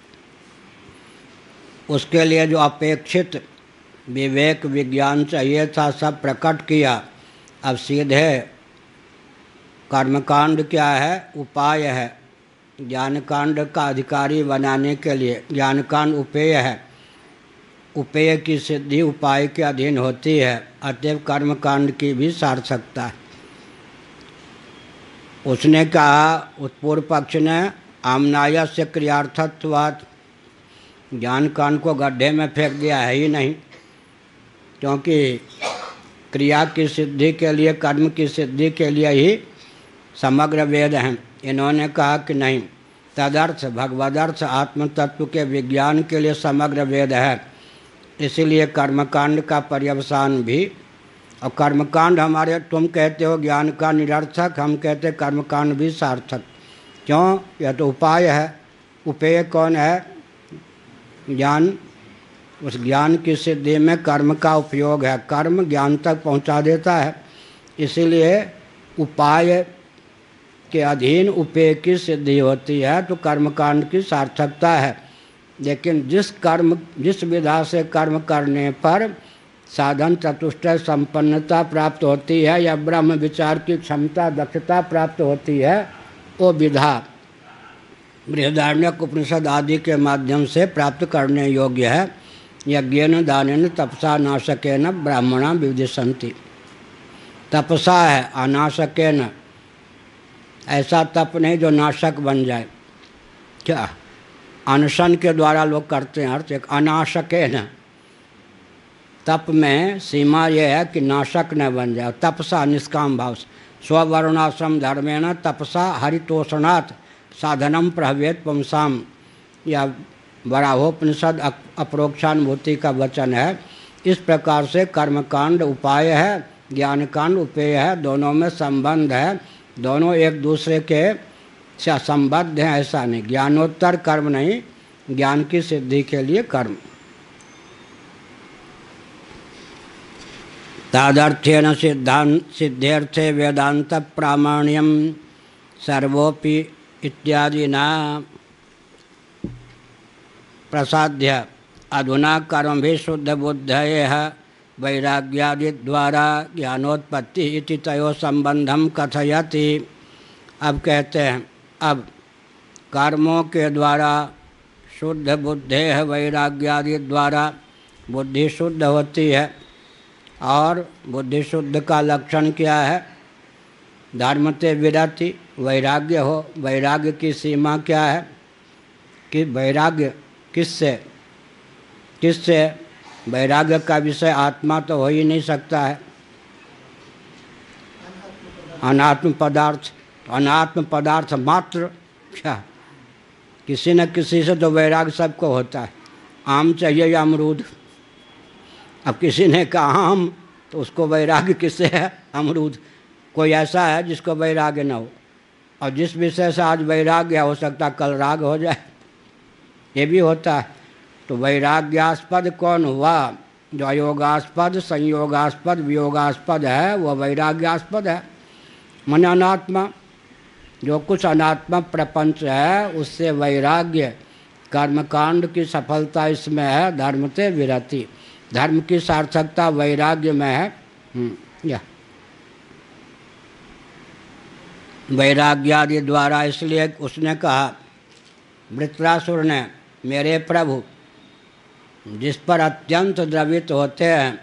उसके लिए जो अपेक्षित विवेक विज्ञान चाहिए था सब प्रकट किया। अब सीधे कर्मकांड क्या है, उपाय है। ज्ञानकांड का अधिकारी बनाने के लिए ज्ञानकांड उपेय है। उपेय की सिद्धि उपाय के अधीन होती है, अतएव कर्मकांड की भी सार्थकता है। उसने कहा, उत्पूर्व पक्ष ने, आमनायस्य क्रियार्थत्वात्, ज्ञानकांड को गड्ढे में फेंक दिया है ही नहीं, क्योंकि क्रिया की सिद्धि के लिए, कर्म की सिद्धि के लिए ही समग्र वेद हैं। इन्होंने कहा कि नहीं, तदर्थ भगवदर्थ आत्म तत्व के विज्ञान के लिए समग्र वेद है, इसीलिए कर्मकांड का पर्यवसान भी। और कर्मकांड हमारे, तुम कहते हो ज्ञान का निरर्थक, हम कहते कर्मकांड भी सार्थक। क्यों? यह तो उपाय है। उपेय कौन है? ज्ञान। उस ज्ञान की सिद्धि में कर्म का उपयोग है। कर्म ज्ञान तक पहुंचा देता है, इसीलिए उपाय के अधीन उपेय की सिद्धि होती है, तो कर्मकांड की सार्थकता है। लेकिन जिस विधा से कर्म करने पर साधन चतुष्टय संपन्नता प्राप्त होती है या ब्रह्म विचार की क्षमता दक्षता प्राप्त होती है, वो विधा बृहदारण्यक उपनिषद आदि के माध्यम से प्राप्त करने योग्य है। यज्ञेन दानेन तपसा नाशकेन ब्राह्मणा विविदिशन्ति। तपसा है, अनाशकेन, ऐसा तप नहीं जो नाशक बन जाए। क्या अनशन के द्वारा लोग करते हैं अर्थ, एक अनाशकेन। तप में सीमा यह है कि नाशक न बन जाए। तपसा निष्काम भाव से, स्ववर्णाश्रम धर्मेण तपसा हरितोषणात् साधनम प्रहवेत पुंसाम, या वराहोपनिषद अप्रोक्षानुभूति का वचन है। इस प्रकार से कर्मकांड उपाय है, ज्ञानकांड उपेय है, दोनों में संबंध है, दोनों एक दूसरे के से संबद्ध हैं, ऐसा नहीं। ज्ञानोत्तर कर्म नहीं, ज्ञान की सिद्धि के लिए कर्म। तादर्थ्येन सिद्ध्यर्थे वेदांत प्रामाण्यम सर्वोपि इत्यादिना प्रसाद्य अधुना कर्म भी शुद्ध बुद्धयः वैराग्यादि द्वारा ज्ञानोत्पत्ति इति तयोः संबंधम कथयति। अब कहते हैं, अब कर्मों के द्वारा शुद्ध बुद्धेः वैराग्यादि द्वारा बुद्धि शुद्ध होती है। और बुद्धि शुद्ध का लक्षण क्या है? धर्मते विरति, वैराग्य हो। वैराग्य की सीमा क्या है? कि वैराग्य किससे? वैराग्य का विषय आत्मा तो हो ही नहीं सकता है, अनात्म पदार्थ। अनात्म पदार्थ मात्र क्या? किसी न किसी से तो वैराग्य सबको होता है। आम चाहिए या अमरूद? अब किसी ने कहा आम, तो उसको वैराग्य किससे है? अमरूद। कोई ऐसा है जिसको वैराग्य न हो? और जिस विषय से आज वैराग्य हो सकता कल राग हो जाए, ये भी होता है। तो वैराग्यास्पद कौन हुआ? जो अयोगास्पद, संयोगास्पद, वियोगास्पद है, वह वैराग्यास्पद है। मन अनात्मा। जो कुछ अनात्मक प्रपंच है उससे वैराग्य, कर्मकांड की सफलता इसमें है, धर्म से विरति, धर्म की सार्थकता वैराग्य में है। या वैराग्यादि द्वारा, इसलिए उसने कहा वृत्रासुर ने, मेरे प्रभु जिस पर अत्यंत द्रवित होते हैं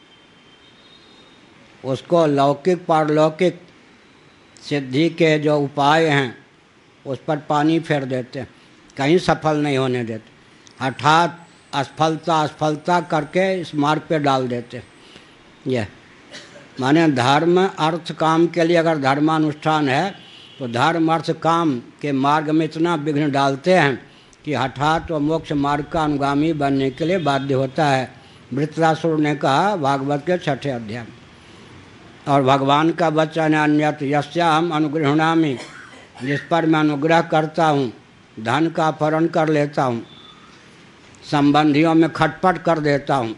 उसको लौकिक पारलौकिक सिद्धि के जो उपाय हैं उस पर पानी फेर देते हैं, कहीं सफल नहीं होने देते, हठात असफलता करके इस मार्ग पे डाल देते। यह माने धर्म अर्थ काम के लिए अगर धर्मानुष्ठान है तो धर्म अर्थ काम के मार्ग में इतना विघ्न डालते हैं कि हठात वो मोक्ष मार्ग का अनुगामी बनने के लिए बाध्य होता है। वृत्रासुर ने कहा भागवत के 6ठे अध्याय। और भगवान का वचन है अन्यत यस्याहम अनुगृह्णामि, जिस पर मैं अनुग्रह करता हूँ, धन का अपहरण कर लेता हूँ, संबंधियों में खटपट कर देता हूँ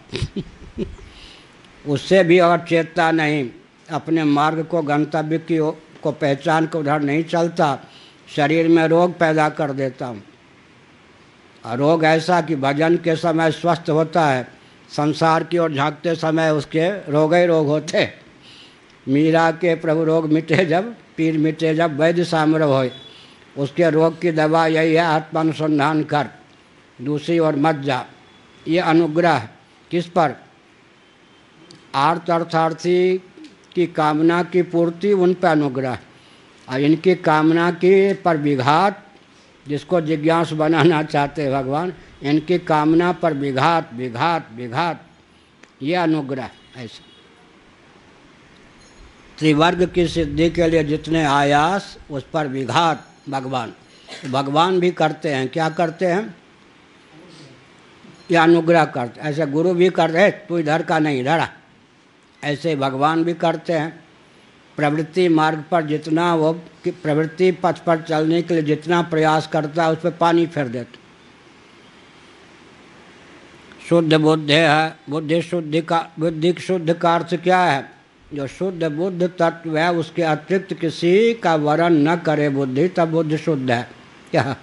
उससे भी अगर चेतता नहीं, अपने मार्ग को, गंतव्य की को पहचान को उधर नहीं चलता, शरीर में रोग पैदा कर देता हूँ। और रोग ऐसा कि भजन के समय स्वस्थ होता है, संसार की ओर झांकते समय उसके रोग ही रोग होते। मीरा के प्रभु रोग मिटे जब, पीर मिटे जब, वैद्य सामरव होए। उसके रोग की दवा यही है, आत्मानुसंधान कर, दूसरी ओर मत जा। ये अनुग्रह किस पर? आर्त अर्थार्थी की कामना की पूर्ति, उन पर अनुग्रह। और इनकी कामना की पर विघात, जिसको जिज्ञास बनाना चाहते हैं भगवान, इनकी कामना पर विघात विघात विघात, ये अनुग्रह। ऐसा त्रिवर्ग की सिद्धि के लिए जितने आयास, उस पर विघात भगवान भी करते हैं। क्या करते हैं? ये अनुग्रह करते। ऐसे गुरु भी करते हैं, तू इधर का नहीं इधर आ, ऐसे भगवान भी करते हैं। प्रवृत्ति मार्ग पर जितना वो प्रवृत्ति पथ पर चलने के लिए जितना प्रयास करता है, उस पर पानी फेर देते। शुद्ध बुद्धि है, बुद्धि शुद्ध का अर्थ क्या है? जो शुद्ध बुद्ध तत्व है उसके अतिरिक्त किसी का वर्ण न करे बुद्धि, तब बुद्धि शुद्ध है। क्या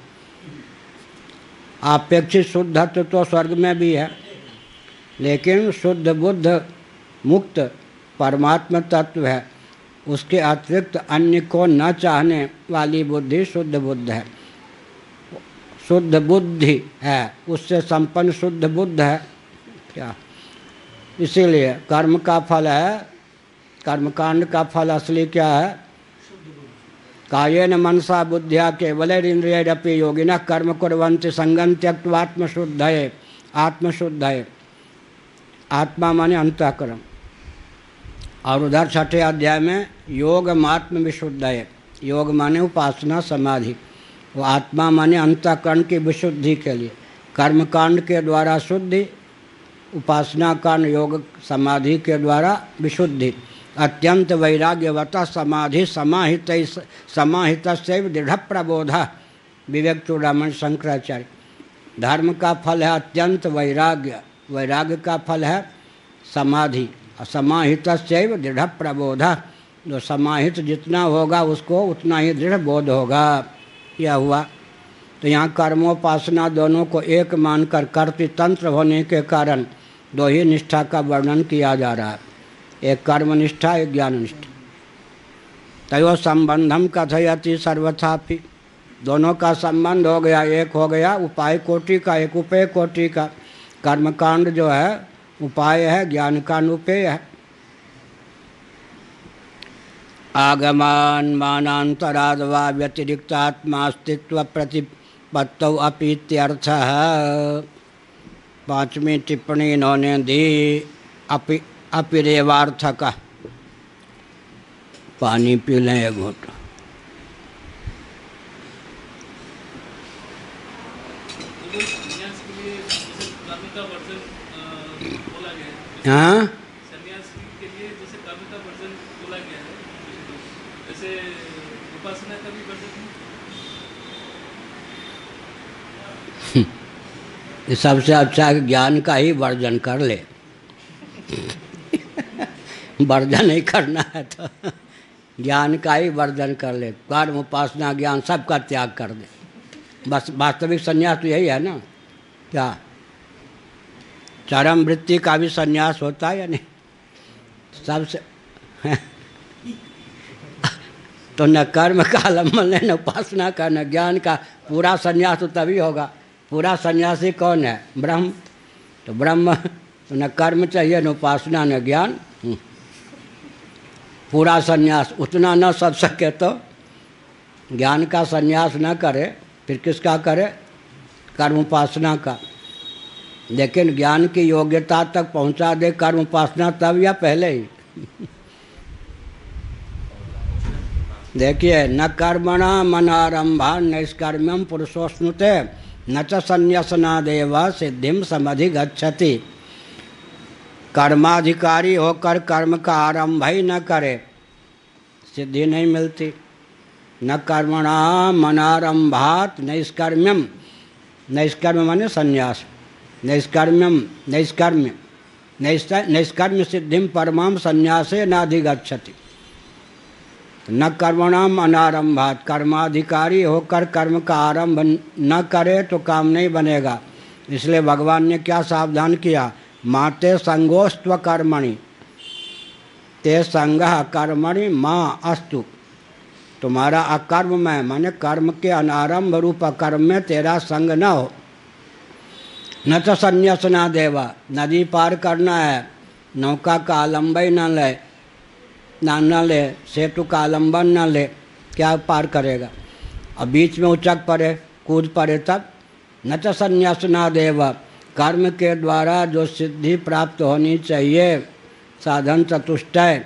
अपेक्षित शुद्धत्व तो स्वर्ग में भी है, लेकिन शुद्ध बुद्ध मुक्त परमात्मा तत्व है, उसके अतिरिक्त अन्य को न चाहने वाली बुद्धि शुद्ध बुद्ध है। शुद्ध बुद्धि है, उससे संपन्न शुद्ध बुद्ध है। क्या इसीलिए कर्म का फल है, कर्मकांड का फल असली क्या है? कायेन मनसा बुद्धिया केवलैरिन्द्रियैरपि योगिनः कर्म कुर्वन्ति संगं त्यक्त्वा आत्मशुद्धये। आत्मशुद्धये, आत्मा माने अंतःकरण। और उधर 6ठे अध्याय में योग मात्म विशुद्धये, योग माने उपासना समाधि, वो आत्मा माने अंतःकरण की विशुद्धि के लिए। कर्मकांड के द्वारा शुद्धि, उपासना कांड योग समाधि के द्वारा विशुद्धि। अत्यंत वैराग्यवतः समाधि समाहित दृढ़ प्रबोध। विवेक चूड़ामणि शंकराचार्य। धर्म का फल है अत्यंत वैराग्य, वैराग्य का फल है समाधि, समाहित दृढ़ प्रबोध। जो समाहित जितना होगा उसको उतना ही दृढ़ बोध होगा। यह हुआ। तो यहाँ कर्मोपासना दोनों को एक मानकर कर्तृतंत्र होने के कारण दो ही निष्ठा का वर्णन किया जा रहा है, एक कर्मनिष्ठा, एक ज्ञाननिष्ठा। तयो संबंधम कथयति सर्वथापि, दोनों का संबंध हो गया, एक हो गया उपाय कोटि का, एक उपेय कोटि का। कर्मकांड जो है उपाय है, ज्ञान कांड उपेय है। आगमान मानांतराद वा व्यतिरिक्तात्मास्तित्व प्रतिपत्तौ अपि इत्यर्थः। 5वीं टिप्पणी इन्होंने दी अपिरेवार्थक। पानी पी लें एक घूंट। हाँ, सबसे अच्छा ज्ञान का ही वर्जन कर ले वर्जन नहीं करना है तो ज्ञान का ही वर्धन कर ले, कर्म उपासना ज्ञान सबका त्याग कर दे। बस वास्तविक संन्यास तो यही है ना। क्या चरम वृत्ति का भी संन्यास होता है या नहीं? सबसे तो न कर्म का आलम्बन है, न उपासना का, न ज्ञान का। पूरा संन्यास तो तभी होगा। पूरा सन्यासी कौन है? ब्रह्म। तो ब्रह्म तो न कर्म चाहिए, न उपासना, न ज्ञान। पूरा संन्यास। उतना न सब सके तो ज्ञान का संन्यास न करे, फिर किसका करे? कर्म उपासना का। लेकिन ज्ञान की योग्यता तक पहुंचा दे कर्म उपासना तब या पहले ही? देखिए, न कर्मणा मनारंभा नैष्कर्म्यम पुरुषोस्नुते न च संन्यासनादेव सिद्धिम समधिगच्छति। कर्माधिकारी होकर कर्म का आरंभ ही न करे, सिद्धि नहीं मिलती। न कर्मणा मनारंभात नैष्कर्म्यम, नैष्कर्म्य माने संन्यास, नैष्कर्म्यम नैष्कर्म्य नैष्कर्म्य सिद्धिम परमाम संन्यासे नाधिगच्छति। न कर्मणाम अनारंभात, कर्माधिकारी होकर कर्म का आरंभ न करे तो काम नहीं बनेगा। इसलिए भगवान ने क्या सावधान किया? माते संगोस्त्व कर्मणि ते संगः कर्मणि माँ अस्तु। तुम्हारा अकर्म में माने कर्म के अनारंभ रूप कर्म में तेरा संग न हो। न तो संन्यासना देवा, नदी पार करना है, नौका का आलम्बन न ले, न ले, सेतु का आलम्बन न ले, क्या पार करेगा? अब बीच में उचक पड़े, कूद पड़े तब। न तो संन्यासना देवा, कर्म के द्वारा जो सिद्धि प्राप्त होनी चाहिए, साधन चतुष्टय,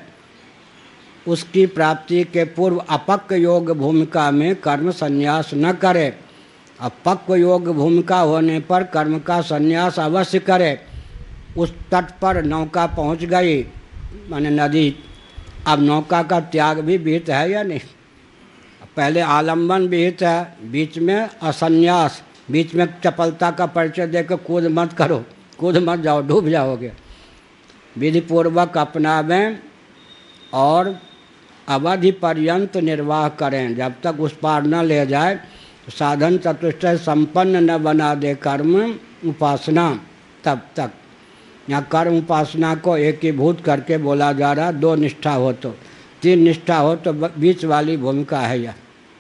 उसकी प्राप्ति के पूर्व अपक्व योग भूमिका में कर्म संन्यास न करे। अपक्व योग भूमिका होने पर कर्म का संन्यास अवश्य करे। उस तट पर नौका पहुंच गई माने नदी, अब नौका का त्याग भी विहित है या नहीं? पहले आलम्बन विहित है, बीच में असन्यास, बीच में चपलता का परिचय देकर कूद मत करो, कूद मत जाओ, डूब जाओगे। विधि पूर्वक अपनावें और अवधि पर्यंत निर्वाह करें। जब तक उस पार न ले जाए तो साधन चतुष्टय संपन्न न बना दे कर्म उपासना, तब तक। यहाँ कर्म उपासना को एकीभूत करके बोला जा रहा। 2 निष्ठा हो तो, 3 निष्ठा हो तो बीच वाली भूमिका है यह।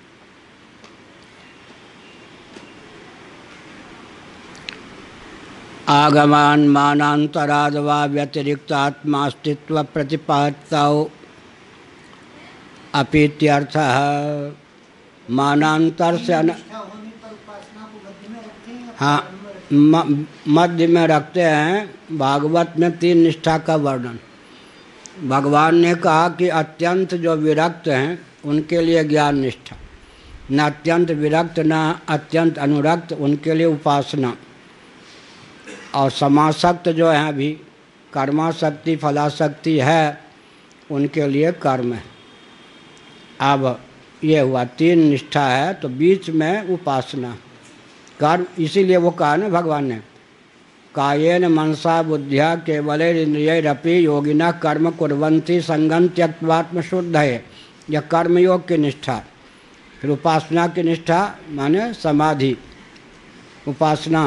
आगमान मानांतराद वा व्यतिरिक्त आत्मास्तित्व प्रतिपादताओ अपीत्यर्थ। मानांतर से हाँ, मध्य में रखते हैं। भागवत में 3 निष्ठा का वर्णन। भगवान ने कहा कि अत्यंत जो विरक्त हैं उनके लिए ज्ञान निष्ठा, न अत्यंत विरक्त न अत्यंत अनुरक्त उनके लिए उपासना, और समासक्त जो है अभी कर्माशक्ति फलाशक्ति है उनके लिए कर्म है। अब ये हुआ 3 निष्ठा है, तो बीच में उपासना कर्म। इसीलिए वो कहा ना भगवान ने, कायेन मनसा बुद्धिया केवलैरिन्द्रियैरपि योगिनः कर्म कुर्वन्ति संगं त्यक्त्वात्म शुद्धये। यह कर्मयोग की निष्ठा। फिर उपासना की निष्ठा माने समाधि उपासना।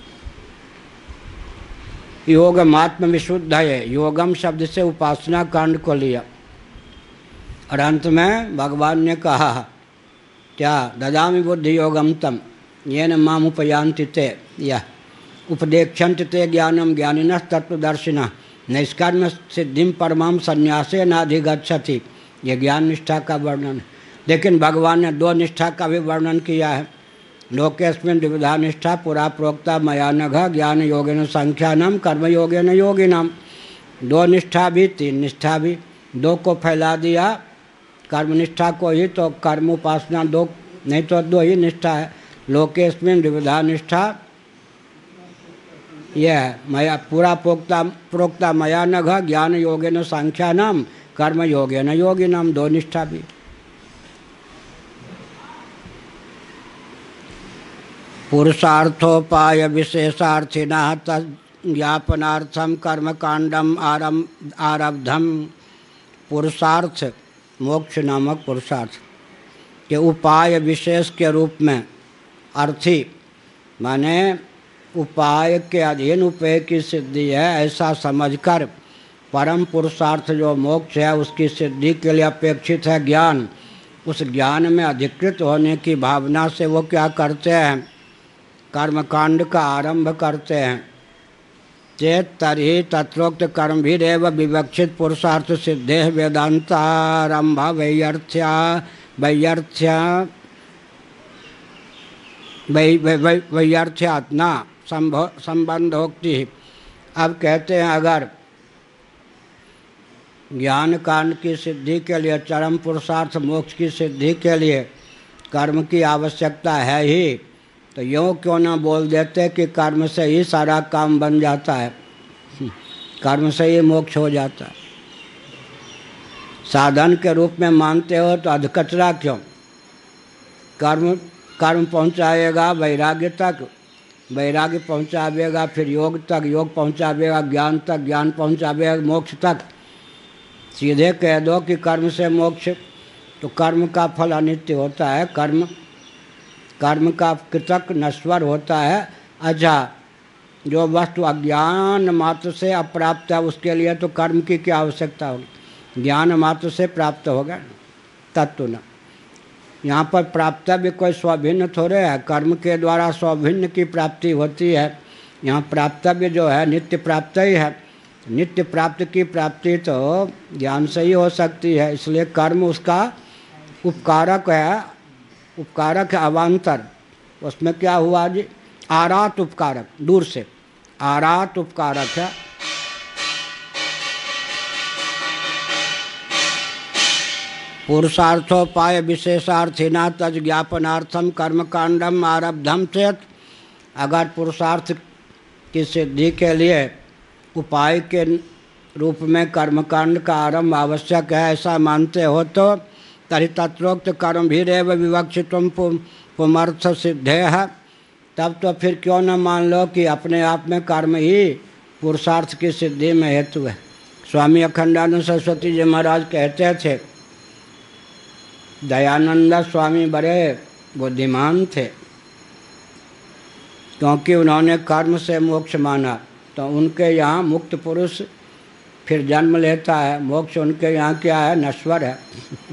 योगमात्म विशुद्धये, योगम शब्द से उपासना कांड को लिया। और अंत में भगवान ने कहा क्या? ददामि बुद्धि योगम तम येन माम उपयान्ति ते, यह उपदेक्षन्ति ते ज्ञानम ज्ञानिनः तत्वदर्शिनः नैष्कर्म्य सिद्धिम परमाम संन्यासे नाधिगच्छति। यह ज्ञान निष्ठा का वर्णन है। लेकिन भगवान ने 2 निष्ठा का भी वर्णन किया है। लोकेस्मिन् द्विविधा निष्ठा पुरा प्रोक्ता मया नघ ज्ञान योगेन संख्यानाम कर्म योगेन योगिनाम। 2 निष्ठा भी 3 निष्ठा भी, 2 को फैला दिया। कर्मनिष्ठा को ही तो कर्म उपासना 2 नहीं तो 2 ही निष्ठा है। लोकेस्मिन् द्विविधा निष्ठा यह है। मया पूरा प्रोक्ता मया नघ ज्ञान योगेन सांख्यानाम कर्म योगेन योगिनाम। 2 निष्ठा भी। पुरुषार्थोपाय विशेषार्थिनः तज्ज्ञापनार्थं कर्मकांडम आरब्धम। पुरुषार्थ मोक्ष नामक पुरुषार्थ के उपाय विशेष के रूप में अर्थी माने उपाय के अधीन उपाय की सिद्धि है ऐसा समझकर परम पुरुषार्थ जो मोक्ष है उसकी सिद्धि के लिए अपेक्षित है ज्ञान। उस ज्ञान में अधिकृत होने की भावना से वो क्या करते हैं, कर्मकांड का आरंभ करते हैं। चेत तर्हि तत्रोक्त कर्म भी रेव विवक्षित पुरुषार्थ सिद्धे वेदांतारंभ वैयर्थ्यात्ना संबंधोक्ति। अब कहते हैं अगर ज्ञान कांड की सिद्धि के लिए, चरम पुरुषार्थ मोक्ष की सिद्धि के लिए कर्म की आवश्यकता है ही, तो यूँ क्यों ना बोल देते कि कर्म से ही सारा काम बन जाता है, कर्म से ही मोक्ष हो जाता है। साधन के रूप में मानते हो तो अधकचरा क्यों? कर्म पहुँचाएगा वैराग्य तक, वैराग्य पहुँचावेगा फिर योग तक, योग पहुँचावेगा ज्ञान तक, ज्ञान पहुँचावेगा मोक्ष तक। सीधे कह दो कि कर्म से मोक्ष, तो कर्म का फल अनित्य होता है, कर्म का कृतक नश्वर होता है। अच्छा, जो वस्तु अज्ञान मात्र से अप्राप्त है उसके लिए तो कर्म की क्या आवश्यकता होगी, ज्ञान मात्र से प्राप्त होगा तत्व न। यहाँ पर प्राप्तव्य कोई स्वभिन्न थोड़े है, कर्म के द्वारा स्वभिन्न की प्राप्ति होती है। यहाँ प्राप्तव्य जो है नित्य प्राप्त ही है, नित्य प्राप्त की प्राप्ति तो ज्ञान से ही हो सकती है। इसलिए कर्म उसका उपकारक है, उपकारक है अवान्तर। उसमें क्या हुआ जी, आरात उपकारक, दूर से आरात उपकारक है। पुरुषार्थोपाय विशेषार्थिना तज ज्ञापनार्थम कर्मकांडम आरब्धम चेत। अगर पुरुषार्थ की सिद्धि के लिए उपाय के रूप में कर्मकांड का आरंभ आवश्यक है ऐसा मानते हो तो तरी तत्रोक्त कर्म भी रेव विवक्षितुम पुमर्थ सिद्धे है। तब तो फिर क्यों न मान लो कि अपने आप में कर्म ही पुरुषार्थ की सिद्धि में हेतु है। स्वामी अखंडानंद सरस्वती जी महाराज कहते थे, दयानंद स्वामी बड़े बुद्धिमान थे क्योंकि उन्होंने कर्म से मोक्ष माना। तो उनके यहाँ मुक्त पुरुष फिर जन्म लेता है, मोक्ष उनके यहाँ क्या है, नश्वर है।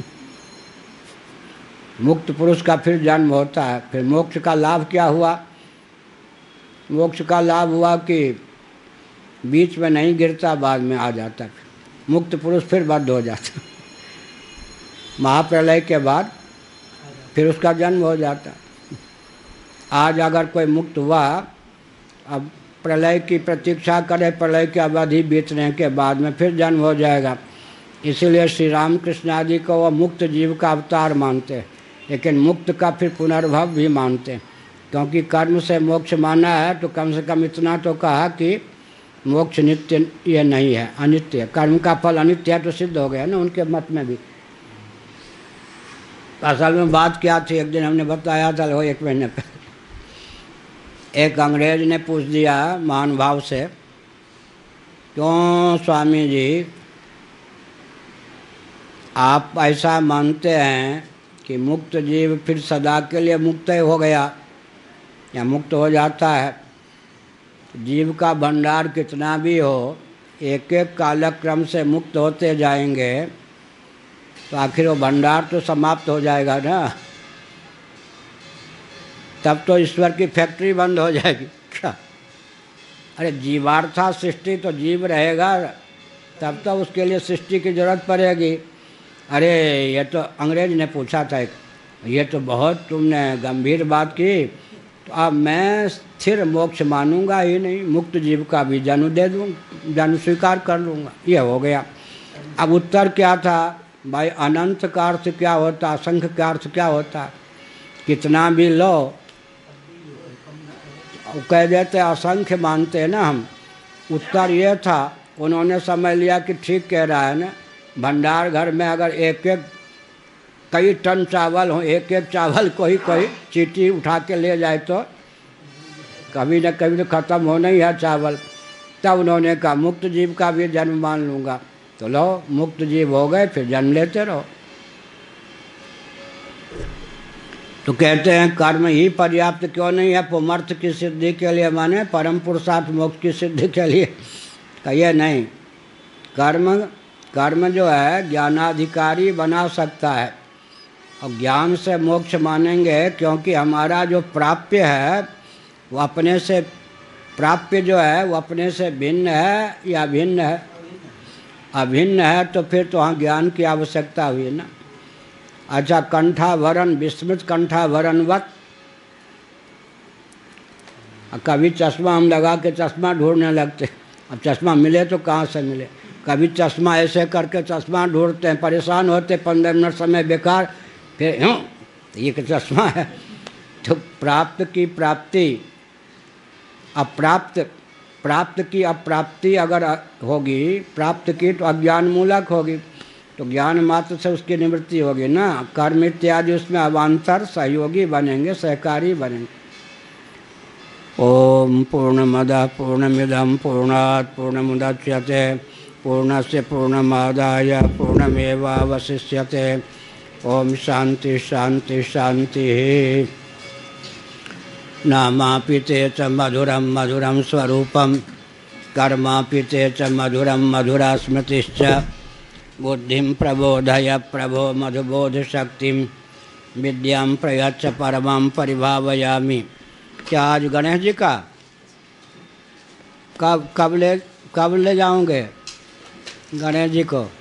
मुक्त पुरुष का फिर जन्म होता है। फिर मोक्ष का लाभ क्या हुआ, मोक्ष का लाभ हुआ कि बीच में नहीं गिरता, बाद में आ जाता। फिर मुक्त पुरुष फिर बद्ध हो जाता, महाप्रलय के बाद फिर उसका जन्म हो जाता। आज अगर कोई मुक्त हुआ, अब प्रलय की प्रतीक्षा करे, प्रलय की अवधि बीतने के बाद में फिर जन्म हो जाएगा। इसीलिए श्री राम कृष्ण आदि को वह मुक्त जीव का अवतार मानते हैं, लेकिन मुक्त का फिर पुनर्भव भी मानते हैं। क्योंकि कर्म से मोक्ष माना है तो कम से कम इतना तो कहा कि मोक्ष नित्य ये नहीं है, अनित्य है। कर्म का फल अनित्य है तो सिद्ध हो गया ना उनके मत में भी। असल में बात क्या थी, एक दिन हमने बताया था, वो 1 महीने पहले एक अंग्रेज ने पूछ दिया महानुभाव से, क्यों स्वामी जी आप ऐसा मानते हैं कि मुक्त जीव फिर सदा के लिए मुक्त हो गया या मुक्त हो जाता है? जीव का भंडार कितना भी हो, एक एक कालक्रम से मुक्त होते जाएंगे तो आखिर वो भंडार तो समाप्त हो जाएगा ना। तब तो ईश्वर की फैक्ट्री बंद हो जाएगी क्या? अरे जीवार्था सृष्टि तो जीव रहेगा, तब तो उसके लिए सृष्टि की जरूरत पड़ेगी। अरे ये तो अंग्रेज ने पूछा था, ये तो बहुत तुमने गंभीर बात की, तो अब मैं स्थिर मोक्ष मानूंगा ही नहीं, मुक्त जीव का भी जन्म दे दूँगा, जन्म स्वीकार कर लूँगा। ये हो गया। अब उत्तर क्या था भाई, अनंत का अर्थ क्या होता, असंख्य का अर्थ क्या होता? कितना भी लो, कह देते असंख्य मानते हैं ना हम। उत्तर ये था, उन्होंने समझ लिया कि ठीक कह रहा है ना, भंडार घर में अगर एक एक कई टन चावल हो, एक एक चावल कोई चीटी उठा के ले जाए तो कभी न कभी तो ख़त्म होना ही है चावल। तब उन्होंने कहा मुक्त जीव का भी जन्म मान लूँगा। तो लो मुक्त जीव हो गए, फिर जन्म लेते रहो। तो कहते हैं कर्म ही पर्याप्त क्यों नहीं है पुमर्थ की सिद्धि के लिए, माने परम पुरुषार्थ मोक्ष की सिद्धि के लिए? कहिए नहीं, कर्म जो है ज्ञानाधिकारी बना सकता है, और ज्ञान से मोक्ष मानेंगे क्योंकि हमारा जो प्राप्य है वो अपने से, प्राप्य जो है वो अपने से भिन्न है या भिन्न है? अभिन्न है, तो फिर तो वहाँ ज्ञान की आवश्यकता हुई ना। अच्छा, कंठाभरण विस्मृत कंठाभरणवत, कभी चश्मा हम लगा के चश्मा ढूंढने लगते, अब चश्मा मिले तो कहाँ से मिले? कभी चश्मा ऐसे करके चश्मा ढूंढते हैं, परेशान होते, 15 मिनट समय बेकार, फिर ये क्या चश्मा है? तो प्राप्त की प्राप्ति, प्राप्त की अप्राप्ति अगर होगी, प्राप्त की तो अज्ञान मूलक होगी, तो ज्ञान मात्र से उसकी निवृत्ति होगी ना। कर्म इत्यादि उसमें अवान्तर सहयोगी बनेंगे, सहकारी बनेंगे। ओम पूर्णमदः पूर्णमिदं पूर्णात् पूर्णमुदच्यते पूर्णस्य पूर्णमादाय पूर्णमेवावशिष्यते। ओम शांति शांति शांति। नामापिते च मधुरं मधुरं स्वरूपं कर्मापिते च मधुरं मधुरा स्मृतिश्च। बुद्धिं प्रबोधय प्रभो मधुबोध शक्तिं विद्यां प्रयच्छ परमां परिभावयामि। क्या आज गणेश जी का कब ले जाओगे गणेश जी को?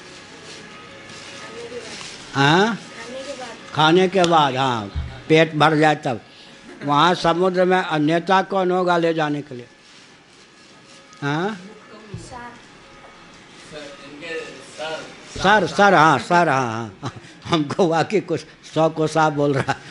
हाँ, खाने के बाद, हाँ, पेट भर जाए तब। वहाँ समुद्र में अन्यथा कौन होगा ले जाने के लिए? हाँ, सर, हाँ, सर, हाँ, हमको वाकई कुछ 100 को साफ बोल रहा है।